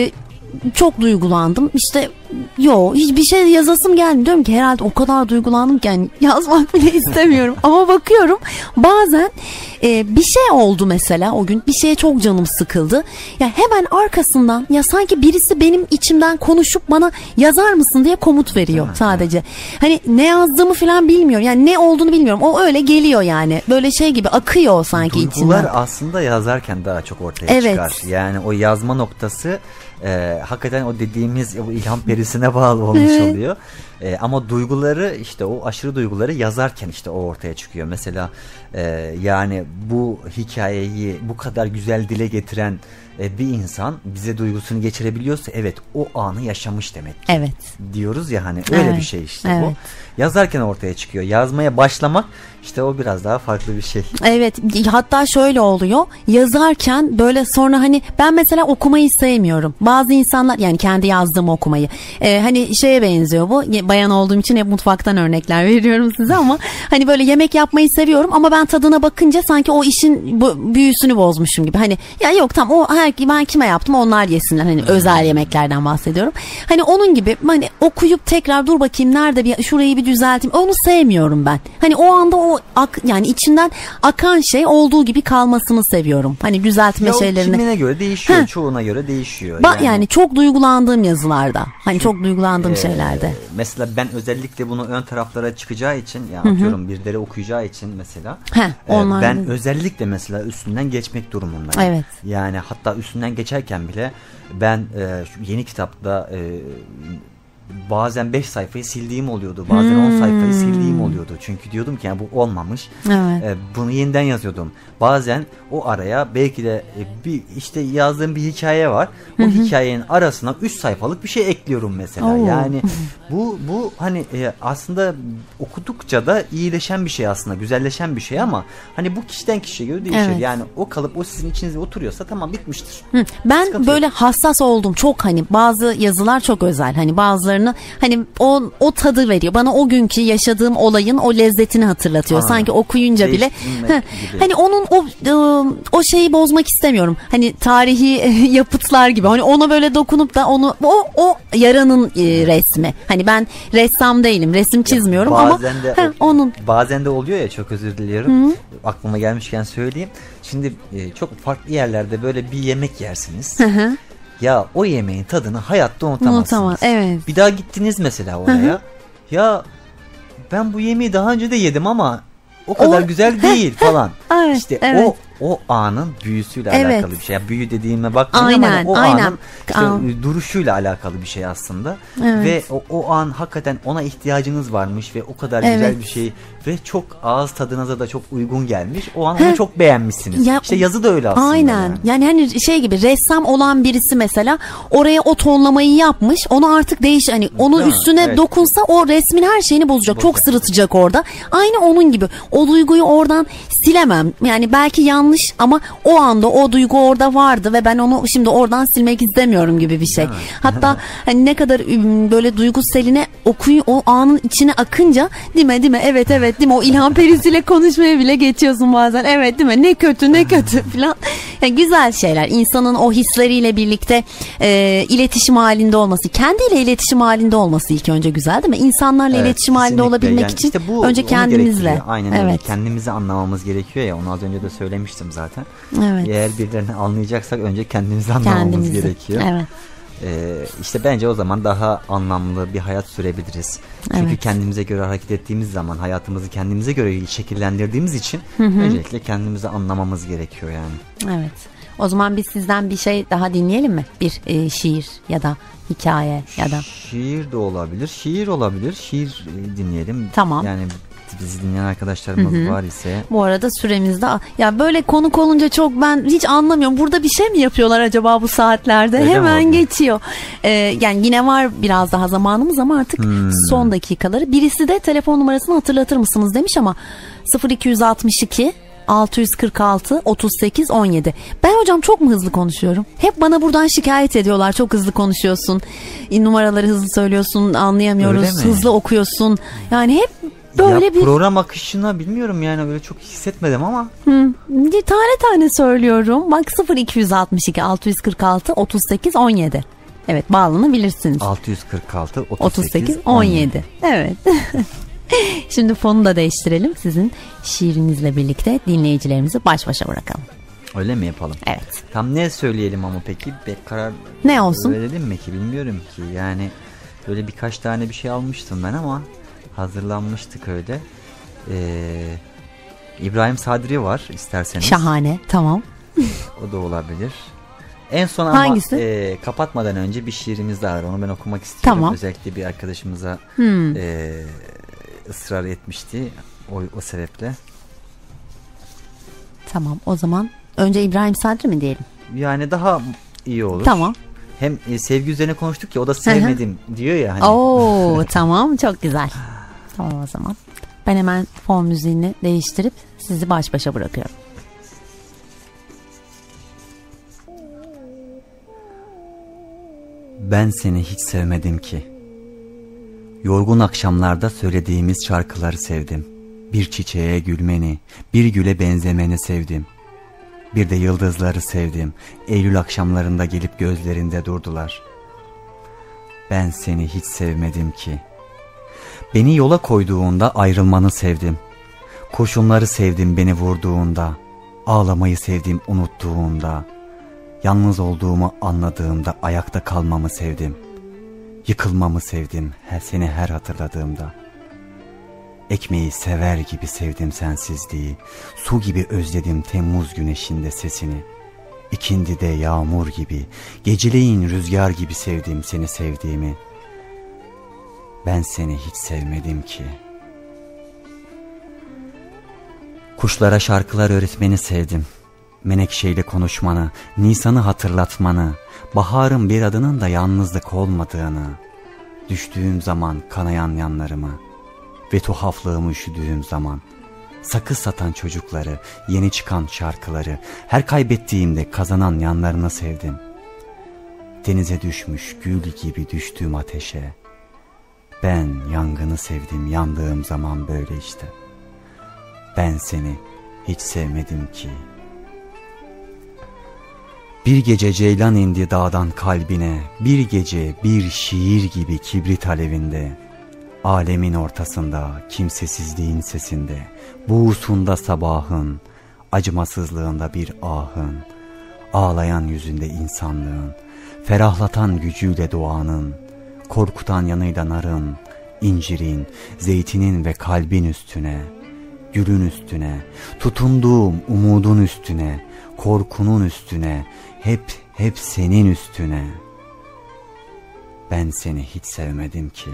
çok duygulandım. İşte hiçbir şey yazasım gelmiyor. Diyorum ki herhalde o kadar duygulandım ki yani yazmak bile istemiyorum. Ama bakıyorum bazen bir şey oldu mesela o gün. Bir şeye çok canım sıkıldı. Ya hemen arkasından ya sanki birisi benim içimden konuşup bana yazar mısın diye komut veriyor sadece. Hani ne yazdığımı falan bilmiyorum. Yani ne olduğunu bilmiyorum. O öyle geliyor yani. Böyle şey gibi akıyor sanki içinden. Duygular aslında yazarken daha çok ortaya çıkar. Yani o yazma noktası hakikaten o dediğimiz o ilham perisine bağlı olmuş oluyor. Ama duyguları işte o aşırı duyguları yazarken işte o ortaya çıkıyor. Mesela yani bu hikayeyi bu kadar güzel dile getiren bir insan bize duygusunu geçirebiliyorsa evet o anı yaşamış demek. Evet. Diyoruz ya hani öyle bir şey işte bu. Yazarken ortaya çıkıyor. Yazmaya başlamak işte o biraz daha farklı bir şey. Evet, hatta şöyle oluyor. Yazarken böyle sonra hani ben mesela okumayı sevmiyorum. Bazı insanlar yani kendi yazdığımı okumayı. Hani şeye benziyor bu. Bayan olduğum için hep mutfaktan örnekler veriyorum size ama hani böyle yemek yapmayı seviyorum ama ben tadına bakınca sanki o işin büyüsünü bozmuşum gibi. Hani ya yok tamam ben kime yaptım onlar yesinler. Hani özel yemeklerden bahsediyorum. Hani onun gibi hani okuyup tekrar dur bakayım nerede şurayı bir düzelteyim. Onu sevmiyorum ben. Hani o anda yani içinden akan şey olduğu gibi kalmasını seviyorum. Hani düzeltme şeylerini. Kimine göre değişiyor. Çoğuna göre değişiyor. Yani çok duygulandığım yazılarda. Hani çok duygulandığım şeylerde. Mesela ben özellikle bunu ön taraflara çıkacağı için yani atıyorum birileri okuyacağı için mesela ben özellikle mesela üstünden geçmek durumundayım. Evet. Yani hatta üstünden geçerken bile ben şu yeni kitapta bazen 5 sayfayı sildiğim oluyordu. Bazen 10 sayfayı sildiğim oluyordu. Çünkü diyordum ki yani bu olmamış. Evet. Bunu yeniden yazıyordum. Bazen o araya belki de bir işte yazdığım bir hikaye var. O hikayenin arasına 3 sayfalık bir şey ekliyorum mesela. Yani bu hani aslında okudukça da iyileşen bir şey aslında. Güzelleşen bir şey ama hani bu kişiden kişiye göre değişir. Evet. Yani o kalıp o sizin içinize oturuyorsa tamam bitmiştir. Ben sıkıntı böyle hassas oldum. Çok hani bazı yazılar çok özel. Hani bazılarını hani o tadı veriyor. Bana o günkü yaşadığım olayın o lezzetini hatırlatıyor. Sanki okuyunca bile hani onun o şeyi bozmak istemiyorum. Hani tarihi yapıtlar gibi. Hani ona böyle dokunup da onu o yaranın resmi. Hani ben ressam değilim. Resim çizmiyorum ama onun bazen de oluyor ya çok özür diliyorum. Aklıma gelmişken söyleyeyim. Şimdi çok farklı yerlerde böyle bir yemek yersiniz. Ya o yemeğin tadını hayatta unutamazsınız. Evet. Bir daha gittiniz mesela oraya. Ya ben bu yemeği daha önce de yedim ama o kadar güzel değil falan. İşte o anın büyüsüyle alakalı bir şey. Yani büyü dediğime bakmayın ama o anın işte duruşuyla alakalı bir şey aslında. Ve o an hakikaten ona ihtiyacınız varmış ve o kadar güzel bir şey ve çok ağız tadınıza da çok uygun gelmiş. O an onu çok beğenmişsiniz. İşte yazı da öyle aslında. Yani hani şey gibi ressam olan birisi mesela oraya o tonlamayı yapmış. Onu artık hani onun üstüne dokunsa o resmin her şeyini bozacak. Çok sırıtacak orada. Aynı onun gibi. O duyguyu oradan silemem. Yani belki yanlış yanlış ama o anda o duygu orada vardı ve ben onu şimdi oradan silmek istemiyorum gibi bir şey. Hatta hani ne kadar böyle duygu seline o anın içine akınca değil mi evet değil mi, o İlhan Perisi'yle konuşmaya bile geçiyorsun bazen, evet değil mi, ne kötü falan. Yani güzel şeyler, insanın o hisleriyle birlikte iletişim halinde olması, kendiyle iletişim halinde olması ilk önce güzel değil mi? İnsanlarla iletişim halinde olabilmek yani için işte önce kendimizle. Aynen öyle. Kendimizi anlamamız gerekiyor ya, onu az önce de söylemiştim zaten. Evet. Eğer birilerini anlayacaksak önce kendimizi anlamamız gerekiyor. Evet. İşte bence o zaman daha anlamlı bir hayat sürebiliriz. Çünkü kendimize göre hareket ettiğimiz zaman, hayatımızı kendimize göre şekillendirdiğimiz için öncelikle kendimizi anlamamız gerekiyor yani. Evet. O zaman biz sizden bir şey daha dinleyelim mi? Bir şiir ya da hikaye ya da. Şiir de olabilir. Şiir olabilir. Şiir dinleyelim. Tamam. Yani bizi dinleyen arkadaşlarımız var ise. Bu arada süremizde ya böyle konuk olunca çok ben hiç anlamıyorum. Burada bir şey mi yapıyorlar acaba bu saatlerde? Öyle hemen geçiyor. Yani yine var biraz daha zamanımız ama artık son dakikaları. Birisi de telefon numarasını hatırlatır mısınız demiş ama 0262 646 38 17. Ben hocam çok mu hızlı konuşuyorum? Hep bana buradan şikayet ediyorlar. Çok hızlı konuşuyorsun. Numaraları hızlı söylüyorsun. Anlayamıyoruz. Hızlı okuyorsun. Yani hep böyle bir program akışına bilmiyorum yani, böyle çok hissetmedim ama. Tane söylüyorum. Bak 0262 646 38 17. Evet, bağlanabilirsiniz. 646 38 17. Evet. Şimdi fonu da değiştirelim. Sizin şiirinizle birlikte dinleyicilerimizi baş başa bırakalım. Öyle mi yapalım? Evet. Tam ne söyleyelim ama peki? Karar ne olsun? Verelim mi ki? Bilmiyorum ki. Yani böyle birkaç tane bir şey almıştım ben ama hazırlanmıştık öyle. İbrahim Sadri var isterseniz. Şahane. Tamam. O da olabilir. En son ama kapatmadan önce bir şiirimiz daha var. Onu ben okumak istiyorum. Tamam. Özellikle bir arkadaşımıza ısrar etmişti. O sebeple. Tamam. O zaman önce İbrahim Sadri mi diyelim? Yani daha iyi olur. Tamam. Hem sevgi üzerine konuştuk ya, o da sevmedim diyor ya. Hani. Oo, tamam, çok güzel. Tamam o zaman. Ben hemen fon müziğini değiştirip sizi baş başa bırakıyorum. Ben seni hiç sevmedim ki. Yorgun akşamlarda söylediğimiz şarkıları sevdim. Bir çiçeğe gülmeni, bir güle benzemeni sevdim. Bir de yıldızları sevdim. Eylül akşamlarında gelip gözlerinde durdular. Ben seni hiç sevmedim ki. Beni yola koyduğunda ayrılmanı sevdim. Kurşunları sevdim beni vurduğunda. Ağlamayı sevdim unuttuğunda. Yalnız olduğumu anladığımda ayakta kalmamı sevdim. Yıkılmamı sevdim seni her hatırladığımda. Ekmeği sever gibi sevdim sensizliği. Su gibi özledim Temmuz güneşinde sesini. İkindide yağmur gibi, geceleyin rüzgar gibi sevdim seni sevdiğimi. Ben seni hiç sevmedim ki. Kuşlara şarkılar öğretmeni sevdim. Menekşeyle konuşmanı, Nisan'ı hatırlatmanı, baharın bir adının da yalnızlık olmadığını, düştüğüm zaman kanayan yanlarımı ve tuhaflığımı üşüdüğüm zaman, sakız satan çocukları, yeni çıkan şarkıları, her kaybettiğimde kazanan yanlarını sevdim. Denize düşmüş gül gibi düştüğüm ateşe, ben yangını sevdim yandığım zaman böyle işte. Ben seni hiç sevmedim ki. Bir gece ceylan indi dağdan kalbine, bir gece bir şiir gibi kibrit alevinde. Alemin ortasında, kimsesizliğin sesinde, buğusunda sabahın, acımasızlığında bir ahın, ağlayan yüzünde insanlığın, ferahlatan gücüyle doğanın, korkutan yanıyla narın, incirin, zeytinin ve kalbin üstüne, gülün üstüne, tutunduğum umudun üstüne, korkunun üstüne, hep senin üstüne. Ben seni hiç sevmedim ki.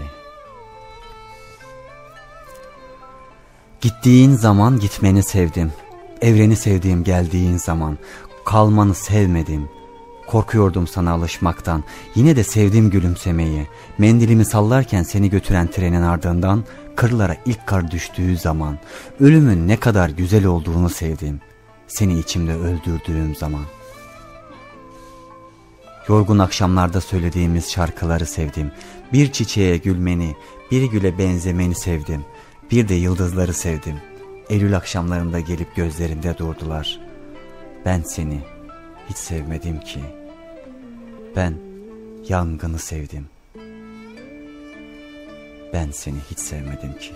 Gittiğin zaman gitmeni sevdim. Evreni sevdiğim geldiğin zaman. Kalmanı sevmedim. Korkuyordum sana alışmaktan. Yine de sevdim gülümsemeyi. Mendilimi sallarken seni götüren trenin ardından kırlara ilk kar düştüğü zaman ölümün ne kadar güzel olduğunu sevdim. seni içimde öldürdüğüm zaman. Yorgun akşamlarda söylediğimiz şarkıları sevdim. Bir çiçeğe gülmeni, bir güle benzemeni sevdim. Bir de yıldızları sevdim. Eylül akşamlarında gelip gözlerimde durdular. Ben seni hiç sevmedim ki. Ben yangını sevdim. Ben seni hiç sevmedim ki.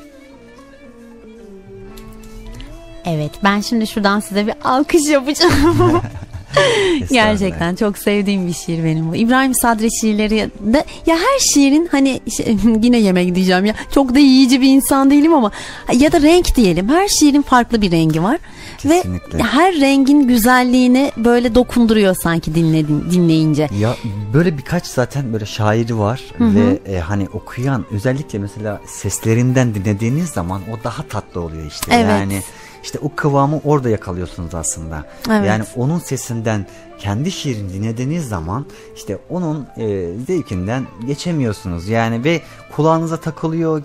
Evet, ben şimdi şuradan size bir alkış yapacağım. Gerçekten çok sevdiğim bir şiir benim bu. İbrahim Sadri şiirleri de, ya her şiirin hani yine yemek diyeceğim ya, çok da yiyici bir insan değilim ama ya da renk diyelim, her şiirin farklı bir rengi var. Kesinlikle. Ve her rengin güzelliğini böyle dokunduruyor sanki dinleyince. Ya böyle birkaç zaten böyle şairi var. Hı-hı. Ve hani okuyan, özellikle mesela seslerinden dinlediğiniz zaman o daha tatlı oluyor işte. Evet. Yani işte o kıvamı orada yakalıyorsunuz aslında. Evet. Yani onun sesinden kendi şiirini dinlediğiniz zaman işte onun zevkinden geçemiyorsunuz. Yani ve kulağınıza takılıyor.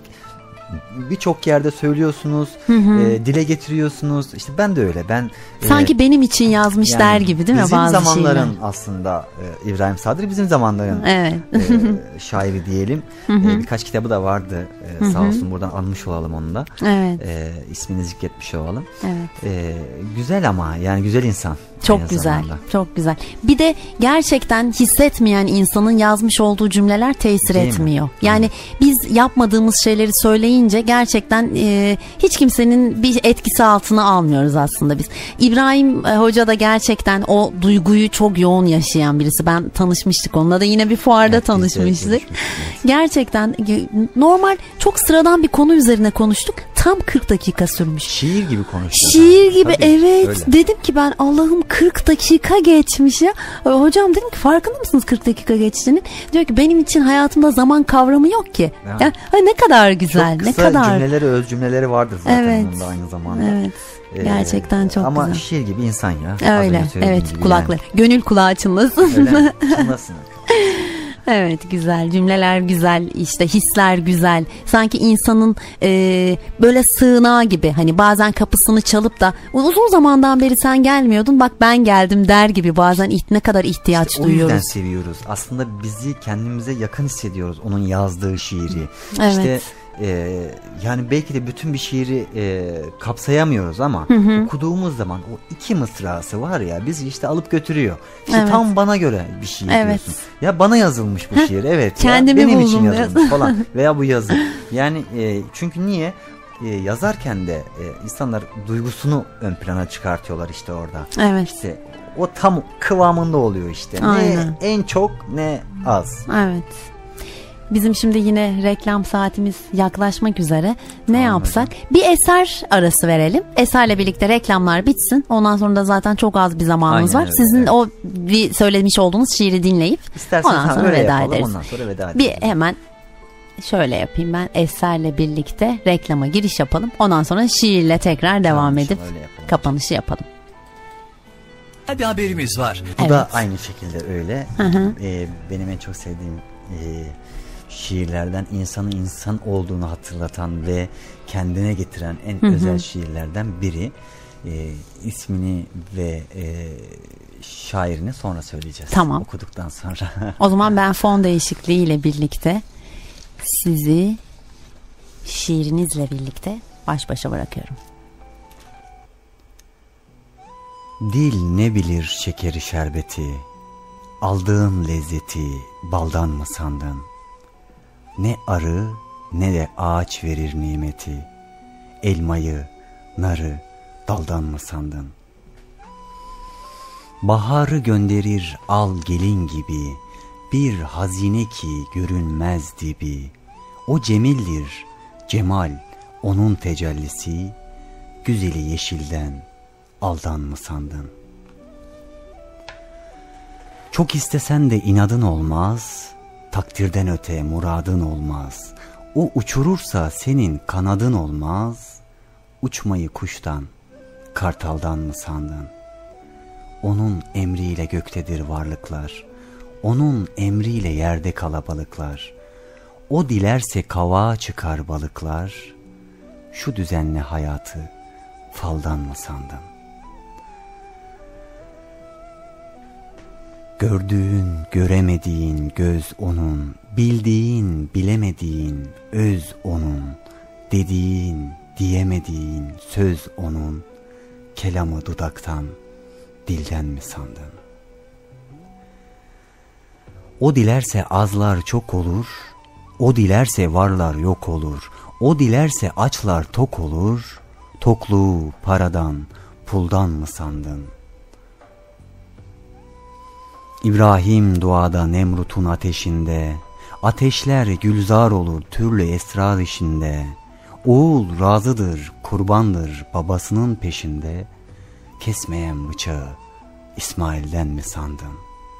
Birçok yerde söylüyorsunuz, dile getiriyorsunuz. İşte ben de öyle. Ben sanki benim için yazmış yani, der gibi değil mi bazı bizim zamanların şeyler? Aslında İbrahim Sadri bizim zamanların evet. Şairi diyelim. Birkaç kitabı da vardı. Sağ olsun, buradan anmış olalım onu da. Evet. İsmini zikretmiş olalım. Evet. Güzel ama yani güzel insan. Çok güzel. Zamanda. Çok güzel. Bir de gerçekten hissetmeyen insanın yazmış olduğu cümleler tesir değil etmiyor. Mi? Yani biz yapmadığımız şeyleri söyleyince gerçekten hiç kimsenin bir etkisi altına almıyoruz aslında biz. İbrahim Hoca da gerçekten o duyguyu çok yoğun yaşayan birisi. Ben tanışmıştık onunla da, yine bir fuarda tanışmıştık. Gerçekten normal çok sıradan bir konu üzerine konuştuk. Tam 40 dakika sürmüş. Şiir gibi konuştuk. Şiir gibi. Tabii, evet. Öyle. Dedim ki ben, Allah'ım 40 dakika geçmiş ya. Hocam dedim ki, farkında mısınız 40 dakika geçtiğini? Diyor ki benim için hayatımda zaman kavramı yok ki. Yani, ne kadar güzel. Çok kısa ne kadar cümleleri, öz cümleleri vardır zaten evet. bunda aynı zamanda. Evet. Gerçekten çok ama güzel. Ama şiir gibi insan ya. Öyle. Evet, kulakları. Yani. Gönül kulağı çınlasın. Öyle. Çınlasın. Evet, güzel cümleler, güzel işte, hisler güzel, sanki insanın böyle sığınağı gibi, hani bazen kapısını çalıp da uzun zamandan beri sen gelmiyordun, bak ben geldim der gibi, bazen ne kadar ihtiyaç işte duyuyoruz. O yüzden seviyoruz aslında, bizi kendimize yakın hissediyoruz onun yazdığı şiiri. Evet. İşte yani belki de bütün bir şiiri kapsayamıyoruz ama okuduğumuz zaman o iki mısrası var ya, bizi işte alıp götürüyor. İşte evet. Tam bana göre bir şiir diyorsun. Ya bana yazılmış bu şiir. Evet. Kendimi ya, benim buldum için yazılmış falan. Veya bu yazı. Yani çünkü niye? Yazarken de insanlar duygusunu ön plana çıkartıyorlar işte orada. Evet. İşte o tam kıvamında oluyor işte. Aynen. Ne en çok ne az. Evet. Bizim şimdi yine reklam saatimiz yaklaşmak üzere. Ne yapsak? Bir eser arası verelim. Eserle birlikte reklamlar bitsin. Ondan sonra da zaten çok az bir zamanımız var. Sizin evet. O bir söylemiş olduğunuz şiiri dinleyip ondan sonra veda ederiz. Ondan sonra veda ederiz. Bir hemen şöyle yapayım ben. Eserle birlikte reklama giriş yapalım. Ondan sonra şiirle tekrar devam edip kapanışı yapalım. Bir haberimiz var. Bu da aynı şekilde öyle. Benim en çok sevdiğim şiirlerden, insanın insan olduğunu hatırlatan ve kendine getiren en özel şiirlerden biri. İsmini ve şairini sonra söyleyeceğiz. Tamam. Okuduktan sonra. O zaman ben fon değişikliği ile birlikte sizi şiirinizle birlikte baş başa bırakıyorum. Dil ne bilir şekeri şerbeti, aldığın lezzeti baldan mı sandın? Ne arı ne de ağaç verir nimeti, elmayı, narı daldan mı sandın? Baharı gönderir al gelin gibi, bir hazine ki görünmez dibi. O cemildir, cemal onun tecellisi, güzeli yeşilden aldan mı sandın? Çok istesen de inadın olmaz, takdirden öte muradın olmaz. O uçurursa senin kanadın olmaz, uçmayı kuştan, kartaldan mı sandın? Onun emriyle göktedir varlıklar, onun emriyle yerde kalabalıklar. O dilerse kavağa çıkar balıklar, şu düzenli hayatı faldan mı sandın? Gördüğün, göremediğin göz onun, bildiğin, bilemediğin öz onun, dediğin, diyemediğin söz onun, kelamı dudaktan, dilden mi sandın? O dilerse azlar çok olur, o dilerse varlar yok olur, o dilerse açlar tok olur, tokluğu paradan, puldan mı sandın? İbrahim duada Nemrut'un ateşinde, ateşler gülzar olur türlü esrar işinde, oğul razıdır, kurbandır babasının peşinde, kesmeyen bıçağı İsmail'den mi sandın?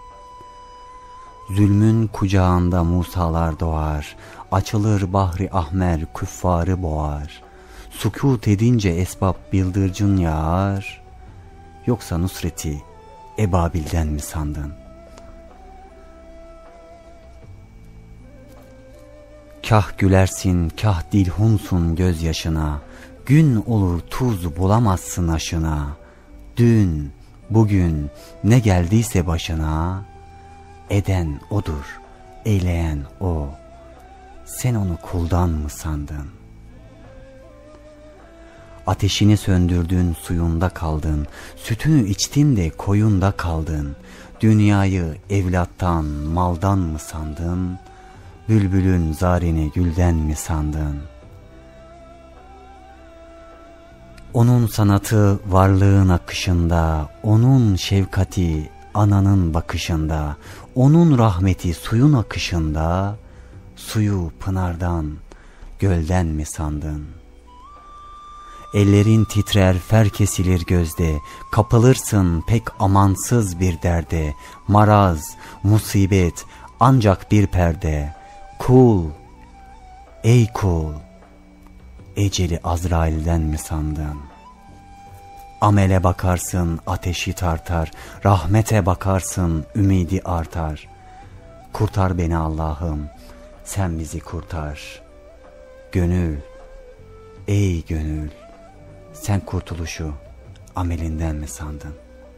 Zulmün kucağında Musalar doğar, açılır bahri ahmer küffarı boğar, sükût edince esbab bıldırcın yağar, yoksa nusreti Ebabil'den mi sandın? Kah gülersin, kah dilhunsun gözyaşına, gün olur tuz bulamazsın aşına, dün, bugün ne geldiyse başına, eden odur, eyleyen o, sen onu kuldan mı sandın? Ateşini söndürdün, suyunda kaldın, sütünü içtin de koyunda kaldın, dünyayı evlattan, maldan mı sandın? Bülbülün zarini gülden mi sandın? Onun sanatı varlığın akışında, onun şefkati ananın bakışında, onun rahmeti suyun akışında, suyu pınardan, gölden mi sandın? Ellerin titrer, fer kesilir gözde, kapılırsın pek amansız bir derde, maraz, musibet ancak bir perde, kul, ey kul, eceli Azrail'den mi sandın? Amele bakarsın ateşi tartar, rahmete bakarsın ümidi artar. Kurtar beni Allah'ım, sen bizi kurtar. Gönül, ey gönül, sen kurtuluşu amelinden mi sandın?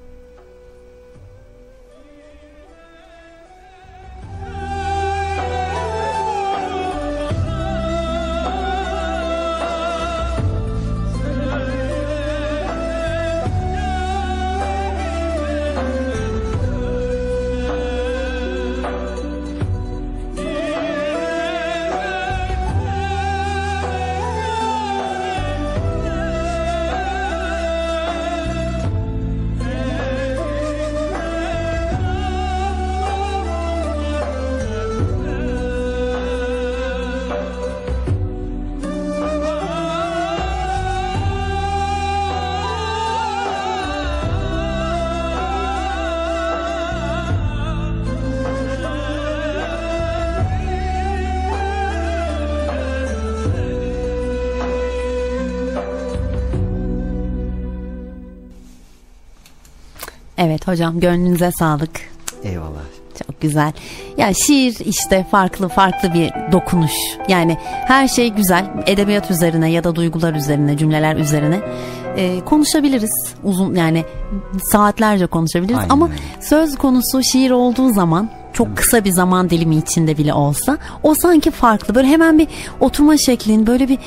Evet hocam, gönlünüze sağlık. Eyvallah. Çok güzel. Ya şiir işte farklı bir dokunuş. Yani her şey güzel. Edebiyat üzerine ya da duygular üzerine, cümleler üzerine konuşabiliriz. Uzun, yani saatlerce konuşabiliriz. Aynen Ama öyle. söz konusu şiir olduğu zaman, çok kısa bir zaman dilimi içinde bile olsa, o sanki farklı. Böyle hemen bir oturma şeklin böyle bir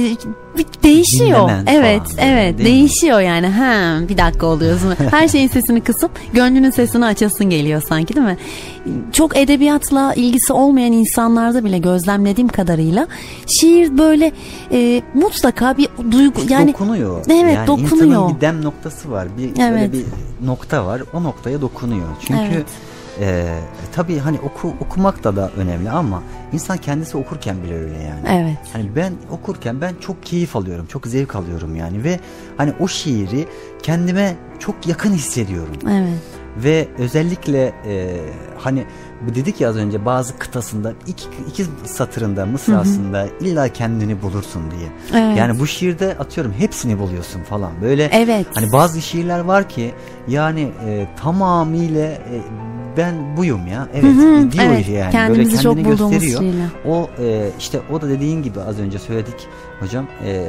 değişiyor. Dinlemen Evet, falan, evet, değil mi? değişiyor yani. Bir dakika oluyorsun. Her şeyin sesini kısıp gönlünün sesini açasın geliyor sanki, değil mi? Çok edebiyatla ilgisi olmayan insanlarda bile gözlemlediğim kadarıyla şiir böyle mutlaka bir duygu, yani dokunuyor. Evet, yani dokunuyor. İnsanın bir dem noktası var. Böyle Evet. bir nokta var. O noktaya dokunuyor. Çünkü Evet. tabii hani okumak da önemli ama insan kendisi okurken bile öyle yani. Evet. Hani ben okurken ben çok keyif alıyorum, çok zevk alıyorum yani ve hani o şiiri kendime çok yakın hissediyorum. Evet. Ve özellikle hani dedik ya az önce, bazı kıtasında iki satırında, mısrasında illa kendini bulursun diye. Evet. Yani bu şiirde atıyorum hepsini buluyorsun falan. Böyle Evet. hani bazı şiirler var ki yani tamamıyla ben buyum ya. Evet, diyor evet. yani. Kendimizi böyle çok kendini bulduğumuz gösteriyor. şiirler. O işte o da dediğin gibi az önce söyledik hocam,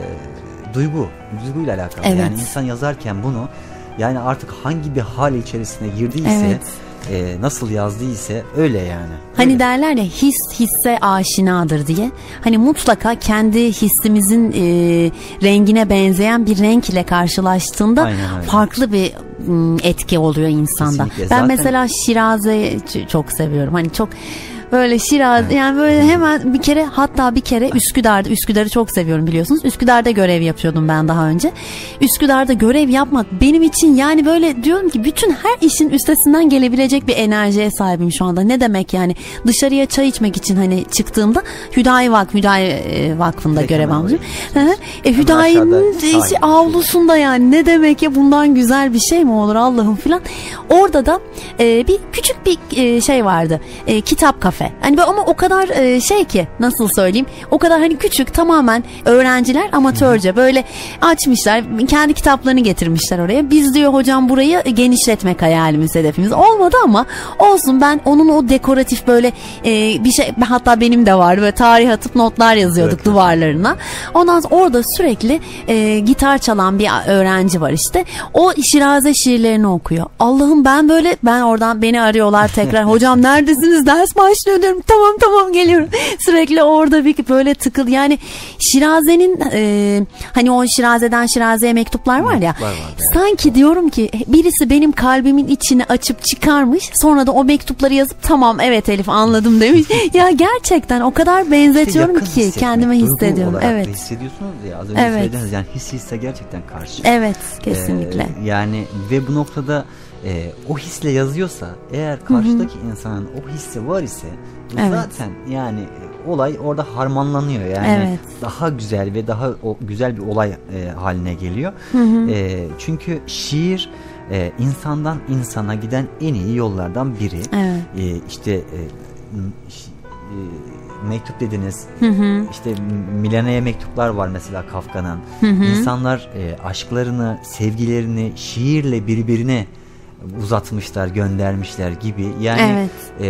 duyguyla alakalı. Evet. Yani insan yazarken bunu, yani artık hangi bir hal içerisine girdiyse Evet. nasıl yazdıysa öyle yani. Hani Öyle. derler ya, his hisse aşinadır diye. Hani mutlaka kendi hissimizin rengine benzeyen bir renk ile karşılaştığında Aynen öyle. farklı bir etki oluyor insanda. Kesinlikle. Ben Zaten mesela Şiraze çok seviyorum. Hani çok böyle Şiraz, yani böyle hemen bir kere Üsküdar'ı çok seviyorum biliyorsunuz. Üsküdar'da görev yapıyordum ben daha önce. Üsküdar'da görev yapmak benim için yani böyle diyorum ki bütün her işin üstesinden gelebilecek bir enerjiye sahibim şu anda. Ne demek yani, dışarıya çay içmek için hani çıktığımda Hüdayi Vakfı'nda Direkt görev hemen almışım. oraya Hüdayi'nin aşağıda sahil. avlusunda, yani ne demek ya, bundan güzel bir şey mi olur Allah'ım filan. Orada da bir küçük bir şey vardı. Kitap kafe. Hani böyle, ama o kadar şey ki, nasıl söyleyeyim, o kadar hani küçük, tamamen öğrenciler amatörce böyle açmışlar, kendi kitaplarını getirmişler oraya. Biz diyor hocam burayı genişletmek hayalimiz, hedefimiz olmadı ama olsun, ben onun o dekoratif böyle bir şey, hatta benim de vardı, böyle tarih atıp notlar yazıyorduk Evet. duvarlarına. Ondan sonra orada sürekli gitar çalan bir öğrenci var işte. O Şiraze şiirlerini okuyor. Allah'ım, ben oradan beni arıyorlar tekrar. Hocam neredesiniz? Ders başlıyor diyorum. Tamam geliyorum. Sürekli orada bir böyle tıkıl. Yani Şiraze'nin hani o Şiraze'den Şiraze'ye mektuplar var ya. Mektuplar var, evet. Sanki diyorum ki birisi benim kalbimin içini açıp çıkarmış. Sonra da o mektupları yazıp tamam evet Elif anladım demiş. Ya gerçekten o kadar benzetiyorum yakın ki hissetmek, kendime duygu hissediyorum. olarak da Evet. hissediyorsunuz ya, az önce Evet. söylediniz yani, hisse gerçekten karşı. Evet, kesinlikle. Yani ve bu noktada o hisle yazıyorsa eğer, karşıdaki insanın o hissi var ise Evet. zaten yani olay orada harmanlanıyor yani, Evet. daha güzel ve daha güzel bir olay haline geliyor. Çünkü şiir insandan insana giden en iyi yollardan biri. Evet. İşte mektup dediniz. İşte Milene'ye mektuplar var mesela Kafka'nın. İnsanlar aşklarını, sevgilerini şiirle birbirine uzatmışlar, göndermişler gibi. Yani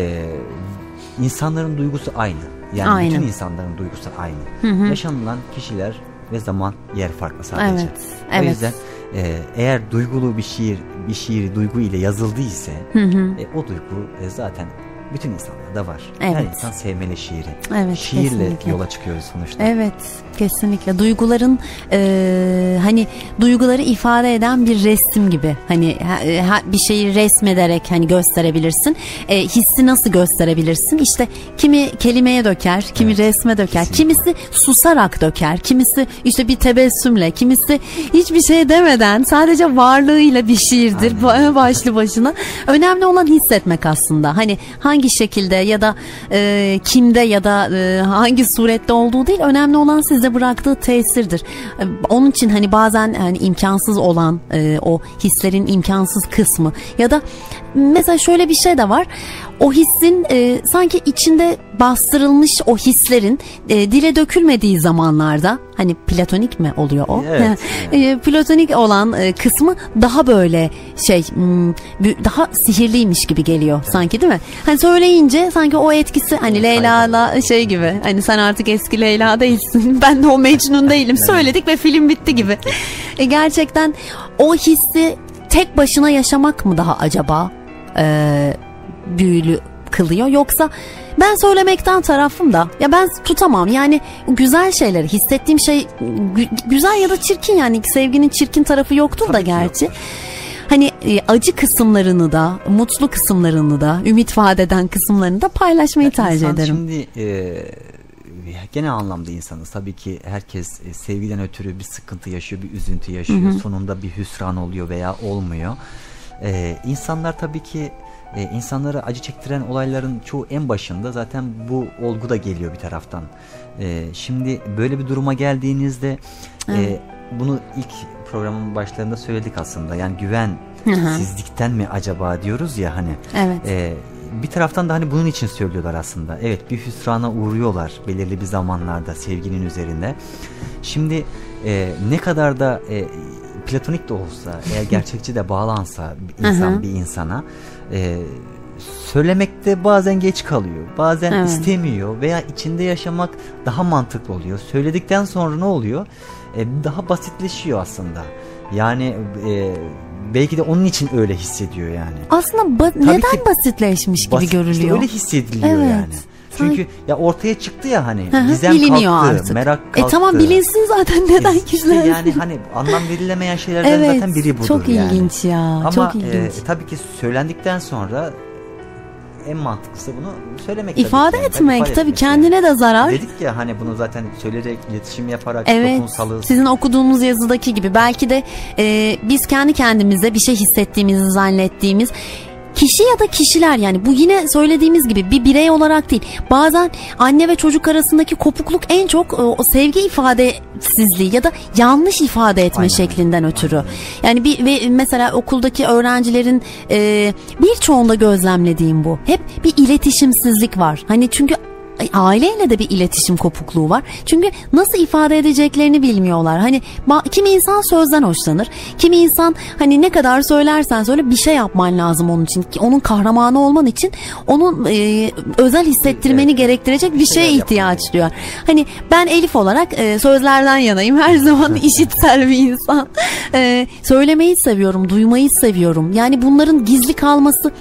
insanların duygusu aynı. Yani Aynen. bütün insanların duygusu aynı. Yaşanılan kişiler ve zaman, yer farklı sadece. Evet. O yüzden eğer duygulu bir şiir duygu ile yazıldıysa o duygu zaten bütün insanlarda var. Evet. Her insan sevmeli şiiri. Evet, Şiirle kesinlikle. yola çıkıyoruz sonuçta. Evet, kesinlikle. Duyguların hani duyguları ifade eden bir resim gibi. Hani bir şeyi resmederek hani gösterebilirsin. Hissi nasıl gösterebilirsin? İşte kimi kelimeye döker, kimi resme döker, kesinlikle. kimisi susarak döker, kimisi işte bir tebessümle, kimisi hiçbir şey demeden sadece varlığıyla bir şiirdir başlı başına. Önemli olan hissetmek aslında. Hani hangi şekilde ya da kimde ya da hangi surette olduğu değil, önemli olan sizde bıraktığı tesirdir. Onun için hani bazen hani imkansız olan o hislerin imkansız kısmı ya da mesela şöyle bir şey de var. O hissin sanki içinde bastırılmış o hislerin dile dökülmediği zamanlarda, hani platonik mi oluyor o? Evet. Platonik olan kısmı daha böyle daha sihirliymiş gibi geliyor sanki, değil mi? Hani söyleyince sanki o etkisi, hani Leyla'la şey gibi, hani sen artık eski Leyla değilsin, ben de o Mecnun değilim, söyledik ve film bitti gibi. Gerçekten o hissi tek başına yaşamak mı daha acaba büyülü kılıyor, yoksa ben söylemekten tarafım da ya ben tutamam yani, güzel şeyleri hissettiğim şey güzel ya da çirkin, yani sevginin çirkin tarafı yoktur da Tabii ki gerçi. yoktur. Hani acı kısımlarını da, mutlu kısımlarını da, ümit vaat eden kısımlarını da paylaşmayı tercih İnsan ederim. şimdi genel anlamda insanız. Tabii ki herkes sevgiden ötürü bir sıkıntı yaşıyor, bir üzüntü yaşıyor. Sonunda bir hüsran oluyor veya olmuyor. İnsanlar tabii ki insanlara acı çektiren olayların çoğu en başında zaten bu olgu da geliyor bir taraftan. Şimdi böyle bir duruma geldiğinizde bunu ilk programın başlarında söyledik aslında. Yani güvensizlikten mi acaba diyoruz ya hani. Evet. Bir taraftan da hani bunun için söylüyorlar aslında. Evet, bir hüsrana uğruyorlar belirli bir zamanlarda sevginin üzerinde. Şimdi ne kadar da platonik de olsa, eğer gerçekçi de bağlansa insan bir insana, söylemekte bazen geç kalıyor. Bazen istemiyor veya içinde yaşamak daha mantıklı oluyor. Söyledikten sonra ne oluyor? daha basitleşiyor aslında. Yani belki de onun için öyle hissediyor yani. Aslında neden basitleşmiş gibi görülüyor? İşte öyle hissediliyor yani. Çünkü ya ortaya çıktı ya hani gizem biliniyor kalktı, artık. merak kalktı. Tamam, bilinsin zaten neden kişiler. İşte yani hani anlam verilemeyen şeylerden zaten biri budur çok yani. ilginç ya. Ama çok ilginç. Tabii ki söylendikten sonra en mantıklısı bunu söylemek. İfade etmek tabii kendine de zarar. Dedik ya hani bunu zaten söyleyerek, iletişim yaparak dokunsalız. Sizin okuduğumuz yazıdaki gibi belki de biz kendi kendimize bir şey hissettiğimizi zannettiğimiz kişi ya da kişiler, yani bu yine söylediğimiz gibi bir birey olarak değil. Bazen anne ve çocuk arasındaki kopukluk en çok o sevgi ifadesizliği ya da yanlış ifade etme şeklinden ötürü. Yani ve mesela okuldaki öğrencilerin birçoğunda gözlemlediğim bu. Hep bir iletişimsizlik var. Hani çünkü aileyle de bir iletişim kopukluğu var. Çünkü nasıl ifade edeceklerini bilmiyorlar. Hani kimi insan sözden hoşlanır. Kimi insan hani ne kadar söylersen söyle bir şey yapman lazım onun için. Onun kahramanı olman için onun özel hissettirmeni gerektirecek bir şeye ihtiyaç duyar. Hani ben Elif olarak sözlerden yanayım. Her zaman işitsel bir insan. Söylemeyi seviyorum, duymayı seviyorum. Yani bunların gizli kalması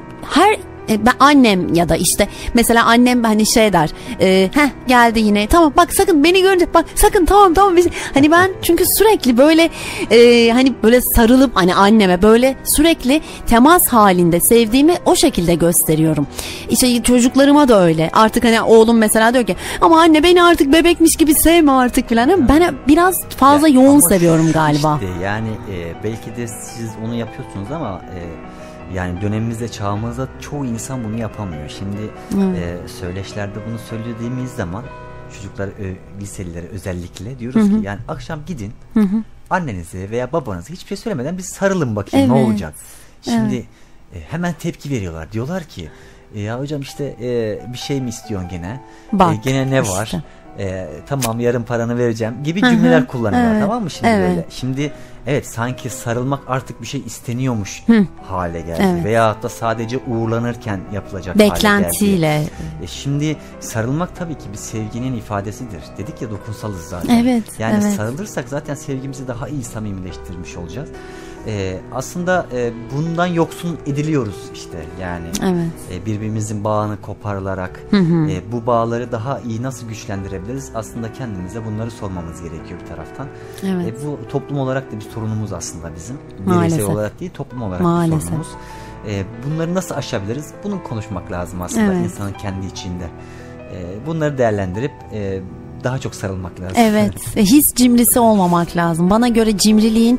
ben annem ya da işte mesela annem hani şey der, geldi yine, tamam bak sakın beni görünce bak sakın, tamam hani ben çünkü sürekli böyle hani böyle sarılıp hani anneme böyle sürekli temas halinde sevdiğimi o şekilde gösteriyorum. İşte çocuklarıma da öyle. Artık hani oğlum mesela diyor ki ama anne beni artık bebekmiş gibi sevme artık falan. Ben biraz fazla yoğun seviyorum galiba. İşte yani belki de siz onu yapıyorsunuz ama yani dönemimizde, çağımızda çoğu insan bunu yapamıyor. Şimdi söyleşilerde bunu söylediğimiz zaman çocuklar, liselilere özellikle diyoruz ki yani akşam gidin annenize veya babanıza hiçbir şey söylemeden bir sarılın bakayım ne olacak. Şimdi hemen tepki veriyorlar. Diyorlar ki ya hocam işte bir şey mi istiyorsun gene? Gene ne var? İşte. Tamam yarın paranı vereceğim gibi cümleler kullanıyorlar, tamam mı şimdi böyle. Şimdi sanki sarılmak artık bir şey isteniyormuş hale geldi veya hatta sadece uğurlanırken yapılacak beklentiyle. Hale geldi. Şimdi sarılmak tabii ki bir sevginin ifadesidir. Dedik ya dokunsalız zaten. Sarılırsak zaten sevgimizi daha iyi samimileştirmiş olacağız. Aslında bundan yoksun ediliyoruz işte yani birbirimizin bağını koparılarak bu bağları daha iyi nasıl güçlendirebiliriz, aslında kendimize bunları sormamız gerekiyor bir taraftan. Bu toplum olarak da bir sorunumuz aslında bizim, bireysel olarak değil toplum olarak bir sorunumuz. Bunları nasıl aşabiliriz, bunu konuşmak lazım aslında insanın kendi içinde. Bunları değerlendirip daha çok sarılmak lazım. His cimrisi olmamak lazım. Bana göre cimriliğin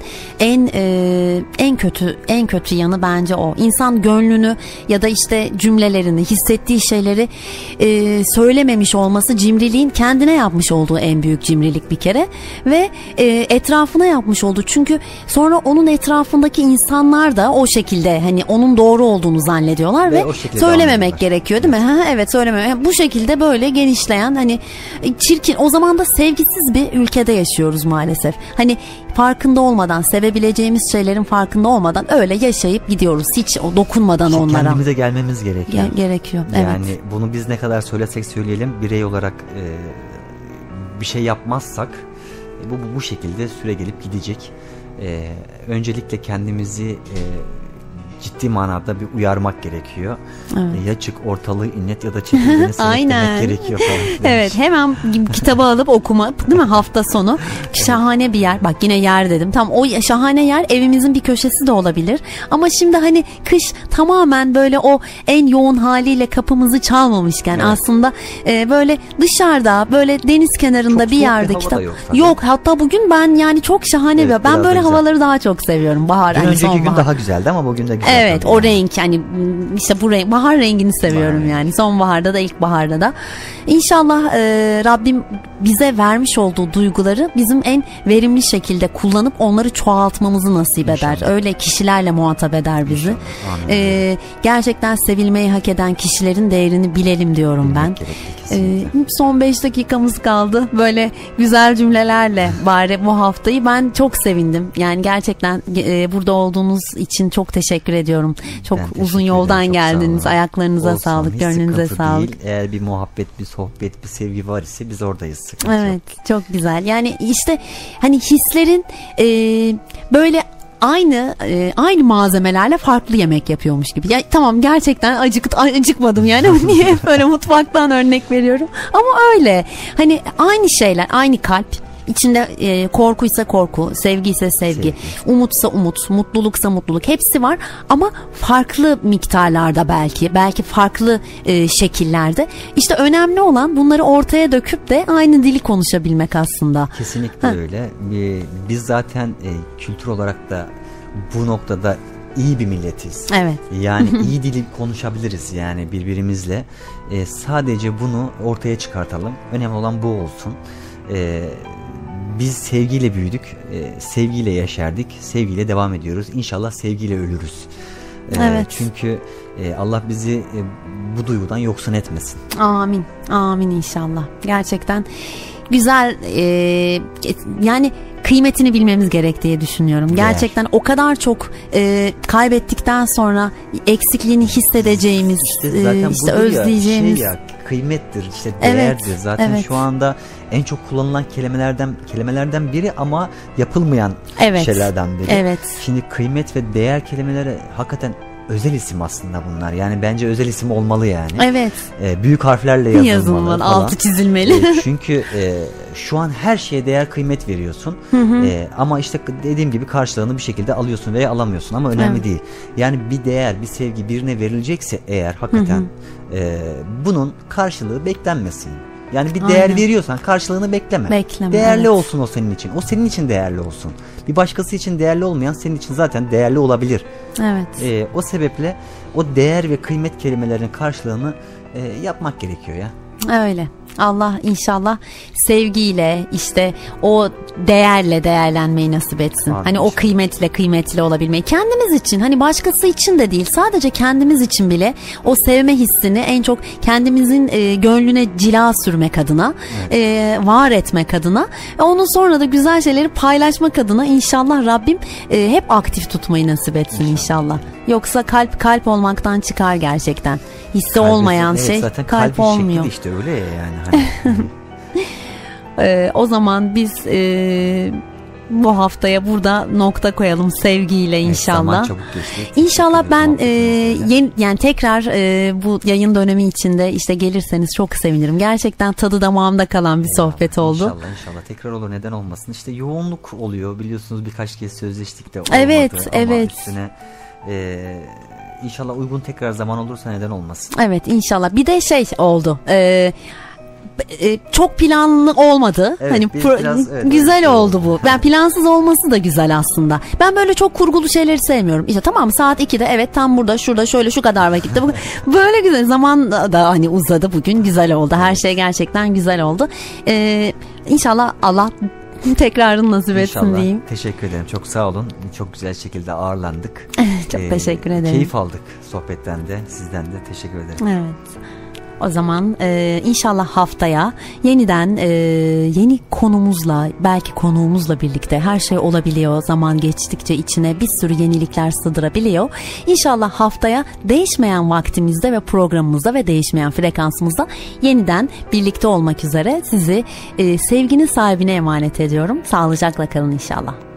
en kötü yanı bence o. İnsan gönlünü ya da işte cümlelerini, hissettiği şeyleri söylememiş olması cimriliğin kendine yapmış olduğu en büyük cimrilik bir kere ve etrafına yapmış olduğu. Çünkü sonra onun etrafındaki insanlar da o şekilde hani onun doğru olduğunu zannediyorlar ve söylememek gerekiyor, değil mi? Söylememek. Bu şekilde böyle genişleyen hani çirkin. O zaman da sevgisiz bir ülkede yaşıyoruz maalesef. Hani farkında olmadan, sevebileceğimiz şeylerin farkında olmadan öyle yaşayıp gidiyoruz. Hiç dokunmadan onlara. Kendimize gelmemiz gerekiyor. Gerekiyor. Yani bunu biz ne kadar söylesek söyleyelim, birey olarak bir şey yapmazsak bu şekilde süre gelip gidecek. Öncelikle kendimizi ciddi manada bir uyarmak gerekiyor. Ya çık ortalığı inlet ya da çekirdeğini demek gerekiyor falan. Hemen kitabı alıp okumak, değil mi, hafta sonu. Şahane bir yer. Bak yine yer dedim. Tam o şahane yer evimizin bir köşesi de olabilir. Ama şimdi hani kış tamamen böyle o en yoğun haliyle kapımızı çalmamışken aslında böyle dışarıda böyle deniz kenarında çok bir yerde kitap yok. Hatta bugün ben yani çok şahane bir. Ben böyle havaları daha çok seviyorum. Bahar. Önceki gün daha güzeldi ama bugün de güzel. O renk hani işte bu renk, bahar rengini seviyorum yani. Sonbaharda da ilkbaharda da. İnşallah Rabbim bize vermiş olduğu duyguları bizim en verimli şekilde kullanıp onları çoğaltmamızı nasip eder. Öyle kişilerle muhatap eder bizi. Gerçekten sevilmeyi hak eden kişilerin değerini bilelim diyorum ben. Son 5 dakikamız kaldı. Böyle güzel cümlelerle bari bu haftayı ben çok sevindim. Yani gerçekten burada olduğunuz için çok teşekkür teşekkür ediyorum. Çok Ben uzun teşekkür yoldan ederim, çok sağ geldiniz. olun. Ayaklarınıza Olsun, sağlık, hiç gönlünüze sıkıntı sağlık. değil. Eğer bir muhabbet, bir sohbet, bir sevgi var ise biz oradayız. Sıkıntı Evet, yok. çok güzel. Yani işte hani hislerin böyle aynı malzemelerle farklı yemek yapıyormuş gibi. Ya tamam, gerçekten acıkmadım yani. Niye hep böyle mutfaktan örnek veriyorum? Ama öyle. Hani aynı şeyler, aynı kalp. İçinde korkuysa korku, sevgi ise sevgi, umutsa umut, mutluluksa mutluluk, hepsi var ama farklı miktarlarda, belki farklı şekillerde. İşte önemli olan bunları ortaya döküp de aynı dili konuşabilmek aslında. Kesinlikle öyle. Biz zaten kültür olarak da bu noktada iyi bir milletiz. Evet. Yani iyi dili konuşabiliriz yani birbirimizle. Sadece bunu ortaya çıkartalım. Önemli olan bu olsun. Biz sevgiyle büyüdük, sevgiyle yaşardık, sevgiyle devam ediyoruz. İnşallah sevgiyle ölürüz. Evet. Çünkü Allah bizi bu duygudan yoksun etmesin. Amin, amin inşallah. Gerçekten güzel, yani kıymetini bilmemiz gerek diye düşünüyorum. Gerçekten o kadar çok kaybettikten sonra eksikliğini hissedeceğimiz, işte özleyeceğimiz. Ya, kıymettir, işte değerdir. Evet, zaten evet. Şu anda en çok kullanılan kelimelerden biri ama yapılmayan şeylerden biri. Evet. Şimdi kıymet ve değer kelimeleri hakikaten özel isim aslında bunlar. Yani bence özel isim olmalı yani. Evet. Büyük harflerle yazılmalı falan. Altı çizilmeli. Çünkü şu an her şeye değer kıymet veriyorsun. Ama işte dediğim gibi karşılığını bir şekilde alıyorsun veya alamıyorsun ama önemli değil. Yani bir değer, bir sevgi birine verilecekse eğer hakikaten bunun karşılığı beklenmesin. Yani bir değer veriyorsan karşılığını bekleme. Değerli olsun o senin için. O senin için değerli olsun. Bir başkası için değerli olmayan senin için zaten değerli olabilir. Evet. O sebeple o değer ve kıymet kelimelerinin karşılığını yapmak gerekiyor ya. Öyle. Allah inşallah sevgiyle, işte o değerle değerlenmeyi nasip etsin. Abi hani o kıymetli olabilmeyi. Kendimiz için, hani başkası için de değil, sadece kendimiz için bile o sevme hissini en çok kendimizin gönlüne cila sürmek adına, var etmek adına, onun sonra da güzel şeyleri paylaşmak adına inşallah Rabbim hep aktif tutmayı nasip etsin inşallah. Yoksa kalp olmaktan çıkar gerçekten. Hissi olmayan şey kalp olmuyor. İşte öyle ya yani. Hani. O zaman biz bu haftaya burada nokta koyalım sevgiyle inşallah. Zaman çabuk geçti. İnşallah ben yani tekrar bu yayın dönemi içinde işte gelirseniz çok sevinirim. Gerçekten tadı damağımda kalan bir sohbet oldu. İnşallah tekrar olur, neden olmasın. İşte yoğunluk oluyor biliyorsunuz, birkaç kez sözleştik de olmadı. Evet. Üstüne İnşallah uygun tekrar zaman olursa neden olmasın. Evet inşallah. Bir de oldu. Çok planlı olmadı. Evet, hani güzel oldu bu. Ben plansız olması da güzel aslında. Ben böyle çok kurgulu şeyleri sevmiyorum. İşte tamam, saat 2'de evet tam burada şurada şöyle şu kadar vakitte. Böyle güzel zaman da hani uzadı, bugün güzel oldu. Her şey gerçekten güzel oldu. İnşallah Allah tekrarını nasip etsin diyeyim. Teşekkür ederim. Çok sağ olun. Çok güzel şekilde ağırlandık. Çok teşekkür ederim. Keyif aldık sohbetten de, sizden de teşekkür ederim. Evet. O zaman inşallah haftaya yeniden yeni konumuzla, belki konuğumuzla birlikte her şey olabiliyor. Zaman geçtikçe içine bir sürü yenilikler sığdırabiliyor. İnşallah haftaya değişmeyen vaktimizde ve programımızda ve değişmeyen frekansımızda yeniden birlikte olmak üzere sizi sevginin sahibine emanet ediyorum. Sağlıcakla kalın inşallah.